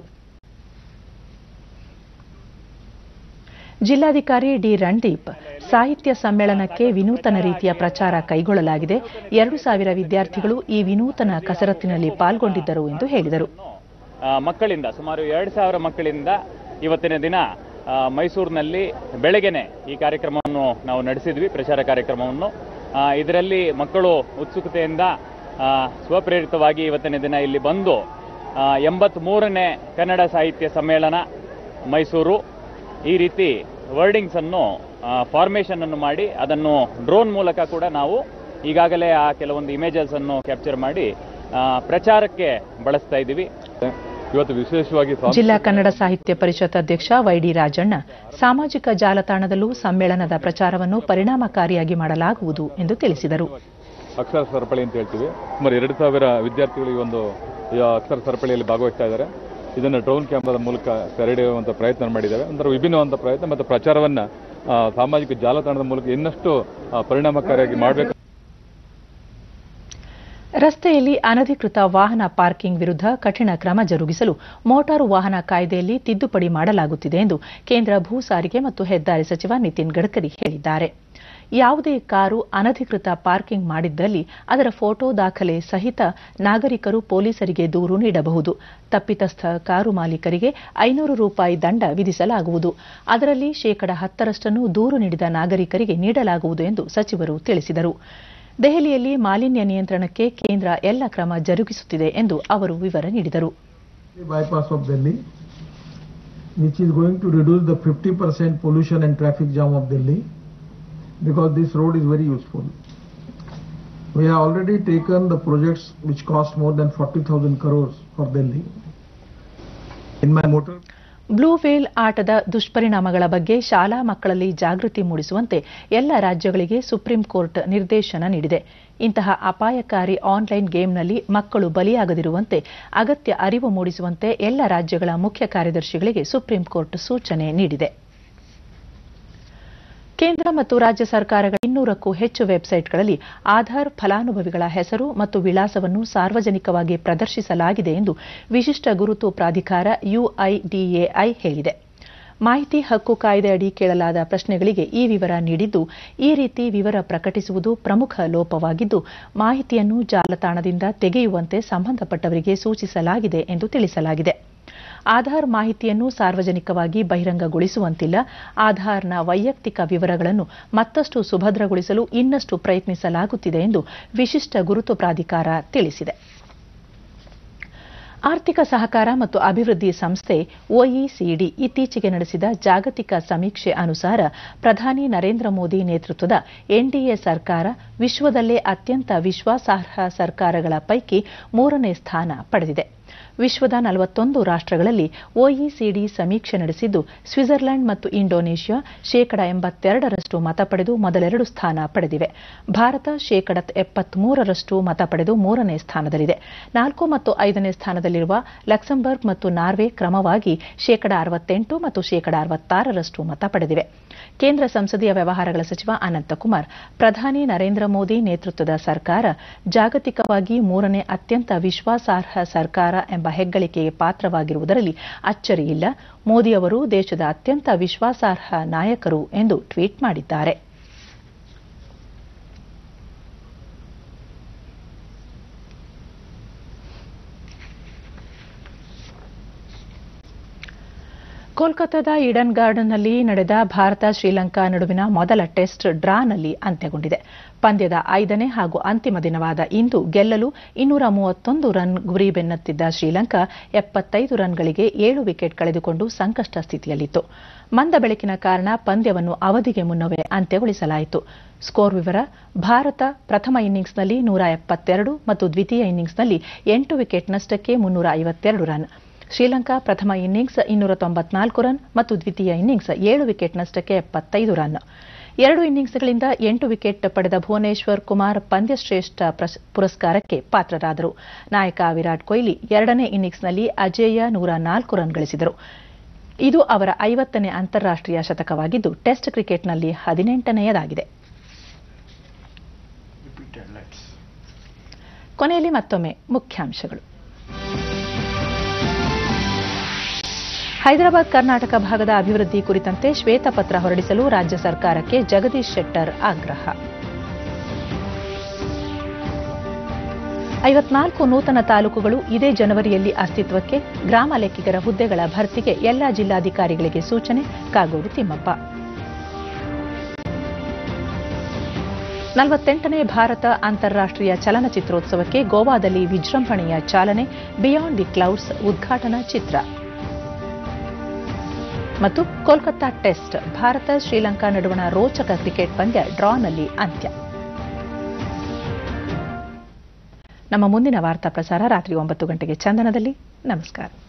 ಜಿಲ್ಲಾಧಿಕಾರಿ ಡಿ ರಣದೀಪ್, ಸಾಹಿತ್ಯ ಸಮ್ಮೇಳನಕ್ಕೆ ವಿನೂತನ ರೀತಿಯ ಪ್ರಚಾರ ಕೈಗೊಳ್ಳಲಾಗಿದೆ. 2,000 ವಿದ್ಯಾರ್ಥಿಗಳು ಈ ವಿನೂತನ ಕಸರತ್ತಿನಲ್ಲಿ ಪಾಲ್ಗೊಂಡಿದ್ದರು ಎಂದು ಹೇಳಿದರು. ಮಕ್ಕಳಿಂದ ಸುಮಾರು 2,000 ಮಕ್ಕಳಿಂದ ಇವತ್ತಿನ ದಿನ ಮೈಸೂರಿನಲ್ಲಿ ಬೆಳಗ್ಗೆನೆ ಈ ಕಾರ್ಯಕ್ರಮವನ್ನು ನಾವು ನಡೆಸಿದ್ವಿ, ಪ್ರಚಾರ ಕಾರ್ಯಕ್ರಮವನ್ನು. ಇದರಲ್ಲಿ ಮಕ್ಕಳು ಉತ್ಸುಕತೆಯಿಂದ ಸ್ವಪ್ರೇರಿತವಾಗಿ ಇವತ್ತಿನ ದಿನ ಇಲ್ಲಿ ಬಂದು 83ನೇ ಕನ್ನಡ ಸಾಹಿತ್ಯ ಸಮ್ಮೇಳನ ಮೈಸೂರು ಈ ರೀತಿ ವರ್ಡಿಂಗ್ಸ್ ಅನ್ನು ಫಾರ್ಮೇಷನ್ ಅನ್ನು ಮಾಡಿ ಅದನ್ನು ಡ್ರೋನ್ ಮೂಲಕ ಕೂಡ ನಾವು ಈಗಾಗಲೇ ಆ ಕೆಲವೊಂದು ಇಮೇಜಸ್ ಅನ್ನು ಕ್ಯಾಪ್ಚರ್ ಮಾಡಿ ಪ್ರಚಾರಕ್ಕೆ ಬಳಸ್ತಾ ಇದ್ದೀವಿ. ಇವತ್ತು ವಿಶೇಷವಾಗಿ ಜಿಲ್ಲಾ ಕನ್ನಡ ಸಾಹಿತ್ಯ ಪರಿಷತ್ ಅಧ್ಯಕ್ಷ ವೈಡಿ ರಾಜಣ್ಣ, ಸಾಮಾಜಿಕ ಜಾಲತಾಣದಲ್ಲೂ ಸಮ್ಮೇಳನದ ಪ್ರಚಾರವನ್ನು ಪರಿಣಾಮಕಾರಿಯಾಗಿ ಮಾಡಲಾಗುವುದು ಎಂದು ತಿಳಿಸಿದರು. ಅಕ್ಷರ ಸರಪಳಿ ಅಂತ ಹೇಳ್ತೀವಿ. ಸುಮಾರು 2,000 ವಿದ್ಯಾರ್ಥಿಗಳು ಈ ಒಂದು ಅಕ್ಷರ ಸರಪಳಿಯಲ್ಲಿ ಭಾಗವಹಿಸ್ತಾ ಇದ್ದಾರೆ. ಇದನ್ನು ಡ್ರೋನ್ ಕ್ಯಾಮರಾದ ಮೂಲಕ ಸೆರೆಹಿಡಿಯುವಂಥ ಪ್ರಯತ್ನ ಮಾಡಿದ್ದಾರೆ. ಒಂಥರ ವಿಭಿನ್ನವಾದ ಪ್ರಯತ್ನ ಮತ್ತು ಪ್ರಚಾರವನ್ನು ಸಾಮಾಜಿಕ ಜಾಲತಾಣದ ಮೂಲಕ ಇನ್ನಷ್ಟು ಪರಿಣಾಮಕಾರಿಯಾಗಿ ಮಾಡಬೇಕು. ರಸ್ತೆಯಲ್ಲಿ ಅನಧಿಕೃತ ವಾಹನ ಪಾರ್ಕಿಂಗ್ ವಿರುದ್ಧ ಕಠಿಣ ಕ್ರಮ ಜರುಗಿಸಲು ಮೋಟಾರು ವಾಹನ ಕಾಯ್ದೆಯಲ್ಲಿ ತಿದ್ದುಪಡಿ ಮಾಡಲಾಗುತ್ತಿದೆ ಎಂದು ಕೇಂದ್ರ ಭೂ ಸಾರಿಗೆ ಮತ್ತು ಹೆದ್ದಾರಿ ಸಚಿವ ನಿತಿನ್ ಗಡ್ಕರಿ ಹೇಳಿದ್ದಾರೆ. ಯಾವುದೇ ಕಾರು ಅನಧಿಕೃತ ಪಾರ್ಕಿಂಗ್ ಮಾಡಿದ್ದಲ್ಲಿ ಅದರ ಫೋಟೋ ದಾಖಲೆ ಸಹಿತ ನಾಗರಿಕರು ಪೊಲೀಸರಿಗೆ ದೂರು ನೀಡಬಹುದು. ತಪ್ಪಿತಸ್ಥ ಕಾರು ಮಾಲೀಕರಿಗೆ 500 ರೂಪಾಯಿ ದಂಡ ವಿಧಿಸಲಾಗುವುದು. ಅದರಲ್ಲಿ 10% ದೂರು ನೀಡಿದ ನಾಗರಿಕರಿಗೆ ನೀಡಲಾಗುವುದು ಎಂದು ಸಚಿವರು ತಿಳಿಸಿದರು. ದೆಹಲಿಯಲ್ಲಿ ಮಾಲಿನ್ಯ ನಿಯಂತ್ರಣಕ್ಕೆ ಕೇಂದ್ರ ಎಲ್ಲ ಕ್ರಮ ಜರುಗಿಸುತ್ತಿದೆ ಎಂದು ಅವರು ವಿವರ ನೀಡಿದರು. Bypass of Delhi, which is going to reduce the 50% pollution and traffic jam of Delhi, because this road is very useful. We have already taken the projects which cost more than 40,000 crores for Delhi. In my motor blue whale ಆಟದ ದುಷ್ಪರಿಣಾಮಗಳ ಬಗ್ಗೆ ಶಾಲಾ ಮಕ್ಕಳಲ್ಲಿ ಜಾಗೃತಿ ಮೂಡಿಸುವಂತೆ ಎಲ್ಲ ರಾಜ್ಯಗಳಿಗೆ ಸುಪ್ರೀಂ ಕೋರ್ಟ್ ನಿರ್ದೇಶನ ನೀಡಿದೆ. ಇಂತಹ ಅಪಾಯಕಾರಿ ಆನ್ಲೈನ್ ಗೇಮ್ನಲ್ಲಿ ಮಕ್ಕಳು ಬಲಿಯಾಗದಿರುವಂತೆ ಅಗತ್ಯ ಅರಿವು ಮೂಡಿಸುವಂತೆ ಎಲ್ಲ ರಾಜ್ಯಗಳ ಮುಖ್ಯ ಕಾರ್ಯದರ್ಶಿಗಳಿಗೆ ಸುಪ್ರೀಂ ಕೋರ್ಟ್ ಸೂಚನೆ ನೀಡಿದೆ. ಕೇಂದ್ರ ಮತ್ತು ರಾಜ್ಯ ಸರ್ಕಾರಗಳ 200ಕ್ಕೂ ಹೆಚ್ಚು ವೆಬ್ಸೈಟ್ಗಳಲ್ಲಿ ಆಧಾರ್ ಫಲಾನುಭವಿಗಳ ಹೆಸರು ಮತ್ತು ವಿಳಾಸವನ್ನು ಸಾರ್ವಜನಿಕವಾಗಿ ಪ್ರದರ್ಶಿಸಲಾಗಿದೆ ಎಂದು ವಿಶಿಷ್ಟ ಗುರುತು ಪ್ರಾಧಿಕಾರ UIDAI ಹೇಳಿದೆ. ಮಾಹಿತಿ ಹಕ್ಕು ಕಾಯ್ದೆಯಡಿ ಕೇಳಲಾದ ಪ್ರಶ್ನೆಗಳಿಗೆ ಈ ವಿವರ ನೀಡಿದ್ದು, ಈ ರೀತಿ ವಿವರ ಪ್ರಕಟಿಸುವುದು ಪ್ರಮುಖ ಲೋಪವಾಗಿದ್ದು, ಮಾಹಿತಿಯನ್ನು ಜಾಲತಾಣದಿಂದ ತೆಗೆಯುವಂತೆ ಸಂಬಂಧಪಟ್ಟವರಿಗೆ ಸೂಚಿಸಲಾಗಿದೆ ಎಂದು ತಿಳಿಸಲಾಗಿದೆ. ಆಧಾರ್ ಮಾಹಿತಿಯನ್ನು ಸಾರ್ವಜನಿಕವಾಗಿ ಬಹಿರಂಗಗೊಳಿಸುವಂತಿಲ್ಲ. ಆಧಾರ್ನ ವೈಯಕ್ತಿಕ ವಿವರಗಳನ್ನು ಮತ್ತಷ್ಟು ಸುಭದ್ರಗೊಳಿಸಲು ಇನ್ನಷ್ಟು ಪ್ರಯತ್ನಿಸಲಾಗುತ್ತಿದೆ ಎಂದು ವಿಶಿಷ್ಟ ಗುರುತು ಪ್ರಾಧಿಕಾರ ತಿಳಿಸಿದೆ. ಆರ್ಥಿಕ ಸಹಕಾರ ಮತ್ತು ಅಭಿವೃದ್ಧಿ ಸಂಸ್ಥೆ OECD ಇತ್ತೀಚೆಗೆ ನಡೆಸಿದ ಜಾಗತಿಕ ಸಮೀಕ್ಷೆ ಅನುಸಾರ ಪ್ರಧಾನಿ ನರೇಂದ್ರ ಮೋದಿ ನೇತೃತ್ವದ NDA ಸರ್ಕಾರ ವಿಶ್ವದಲ್ಲೇ ಅತ್ಯಂತ ವಿಶ್ವಾಸಾರ್ಹ ಸರ್ಕಾರಗಳ ಪೈಕಿ 3ನೇ ಸ್ಥಾನ ಪಡೆದಿದೆ. ವಿಶ್ವದ 41 ರಾಷ್ಟ್ರಗಳಲ್ಲಿ OECD ಸಮೀಕ್ಷೆ ನಡೆಸಿದ್ದು, ಸ್ವಿಟ್ಜರ್ಲೆಂಡ್ ಮತ್ತು ಇಂಡೋನೇಷ್ಯಾ 82% ಮತ ಪಡೆದು ಮೊದಲೆರಡು ಸ್ಥಾನ ಪಡೆದಿವೆ. ಭಾರತ 73% ಮತ ಪಡೆದು 3ನೇ ಸ್ಥಾನದಲ್ಲಿದೆ. 4 ಮತ್ತು 5ನೇ ಸ್ಥಾನದಲ್ಲಿರುವ ಲಕ್ಸಂಬರ್ಗ್ ಮತ್ತು ನಾರ್ವೆ ಕ್ರಮವಾಗಿ 68% ಮತ್ತು 66% ಮತ ಪಡೆದಿವೆ. ಕೇಂದ್ರ ಸಂಸದೀಯ ವ್ಯವಹಾರಗಳ ಸಚಿವ ಅನಂತಕುಮಾರ್, ಪ್ರಧಾನಿ ನರೇಂದ್ರ ಮೋದಿ ನೇತೃತ್ವದ ಸರ್ಕಾರ ಜಾಗತಿಕವಾಗಿ 3ನೇ ಅತ್ಯಂತ ವಿಶ್ವಾಸಾರ್ಹ ಸರ್ಕಾರ ಎಂಬ ಹೆಗ್ಗಳಿಕೆಗೆ ಪಾತ್ರವಾಗಿರುವುದರಲ್ಲಿ ಅಚ್ಚರಿಯಿಲ್ಲ. ಮೋದಿ ಅವರು ದೇಶದ ಅತ್ಯಂತ ವಿಶ್ವಾಸಾರ್ಹ ನಾಯಕರು ಎಂದು ಟ್ವೀಟ್ ಮಾಡಿದ್ದಾರೆ. ಕೋಲ್ಕತ್ತಾದ ಈಡನ್ ಗಾರ್ಡನ್ನಲ್ಲಿ ನಡೆದ ಭಾರತ ಶ್ರೀಲಂಕಾ ನಡುವಿನ ಮೊದಲ ಟೆಸ್ಟ್ ಡ್ರಾನಲ್ಲಿ ಅಂತ್ಯಗೊಂಡಿದೆ. ಪಂದ್ಯದ 5ನೇ ಹಾಗೂ ಅಂತಿಮ ದಿನವಾದ ಇಂದು ಗೆಲ್ಲಲು 231 ರನ್ ಗುರಿ ಬೆನ್ನತ್ತಿದ್ದ ಶ್ರೀಲಂಕಾ 75 ರನ್ಗಳಿಗೆ 7 ವಿಕೆಟ್ ಕಳೆದುಕೊಂಡು ಸಂಕಷ್ಟ ಸ್ಥಿತಿಯಲ್ಲಿತ್ತು. ಮಂದ ಬೆಳಕಿನ ಕಾರಣ ಪಂದ್ಯವನ್ನು ಅವಧಿಗೆ ಮುನ್ನವೇ ಅಂತ್ಯಗೊಳಿಸಲಾಯಿತು. ಸ್ಕೋರ್ ವಿವರ: ಭಾರತ ಪ್ರಥಮ ಇನ್ನಿಂಗ್ಸ್ನಲ್ಲಿ 172 ಮತ್ತು ದ್ವಿತೀಯ ಇನ್ನಿಂಗ್ಸ್ನಲ್ಲಿ 8 ವಿಕೆಟ್ ನಷ್ಟಕ್ಕೆ 352 ರನ್. ಶ್ರೀಲಂಕಾ ಪ್ರಥಮ ಇನ್ನಿಂಗ್ಸ್ 294 ರನ್ ಮತ್ತು ದ್ವಿತೀಯ ಇನ್ನಿಂಗ್ಸ್ 7 ವಿಕೆಟ್ ನಷ್ಟಕ್ಕೆ 75 ರನ್. 2 ಇನ್ನಿಂಗ್ಸ್ಗಳಿಂದ 8 ವಿಕೆಟ್ ಪಡೆದ ಭುವನೇಶ್ವರ್ ಕುಮಾರ್ ಪಂದ್ಯಶ್ರೇಷ್ಠ ಪುರಸ್ಕಾರಕ್ಕೆ ಪಾತ್ರರಾದರು. ನಾಯಕ ವಿರಾಟ್ ಕೊಹ್ಲಿ 2ನೇ ಇನ್ನಿಂಗ್ಸ್ನಲ್ಲಿ ಅಜೇಯ 104 ರನ್ ಗಳಿಸಿದರು. ಇದು ಅವರ 50ನೇ ಅಂತಾರಾಷ್ಟ್ರೀಯ ಶತಕವಾಗಿದ್ದು, ಟೆಸ್ಟ್ ಕ್ರಿಕೆಟ್ನಲ್ಲಿ 18ನೇಯದಾಗಿದೆ. ಕೊನೆಯಲ್ಲಿ ಮತ್ತೊಮ್ಮೆ ಮುಖ್ಯಾಂಶಗಳು. ಹೈದರಾಬಾದ್ ಕರ್ನಾಟಕ ಭಾಗದ ಅಭಿವೃದ್ಧಿ ಕುರಿತಂತೆ ಶ್ವೇತಪತ್ರ ಹೊರಡಿಸಲು ರಾಜ್ಯ ಸರ್ಕಾರಕ್ಕೆ ಜಗದೀಶ್ ಶೆಟ್ಟರ್ ಆಗ್ರಹ. 54 ನೂತನ ತಾಲೂಕುಗಳು ಇದೇ ಜನವರಿಯಲ್ಲಿ ಅಸ್ತಿತ್ವಕ್ಕೆ. ಗ್ರಾಮ ಲೆಕ್ಕಿಗರ ಹುದ್ದೆಗಳ ಭರ್ತಿಗೆ ಎಲ್ಲಾ ಜಿಲ್ಲಾಧಿಕಾರಿಗಳಿಗೆ ಸೂಚನೆ. ಕಾಗೋಡು ತಿಮ್ಮಪ್ಪ. 48ನೇ ಭಾರತ ಅಂತಾರಾಷ್ಟ್ರೀಯ ಚಲನಚಿತ್ರೋತ್ಸವಕ್ಕೆ ಗೋವಾದಲ್ಲಿ ವಿಜೃಂಭಣೆಯ ಚಾಲನೆ. ಬಿಯಾಂಡ್ ದಿ ಕ್ಲೌಡ್ಸ್ ಉದ್ಘಾಟನಾ ಚಿತ್ರ. ಮತ್ತು ಕೋಲ್ಕತ್ತಾ ಟೆಸ್ಟ್ ಭಾರತ ಶ್ರೀಲಂಕಾ ನಡುವಣ ರೋಚಕ ಕ್ರಿಕೆಟ್ ಪಂದ್ಯ ಡ್ರಾನಲ್ಲಿ ಅಂತ್ಯ. ನಮ್ಮ ಮುಂದಿನ ವಾರ್ತಾ ಪ್ರಸಾರ ರಾತ್ರಿ 9 ಗಂಟೆಗೆ ಚಂದನದಲ್ಲಿ. ನಮಸ್ಕಾರ.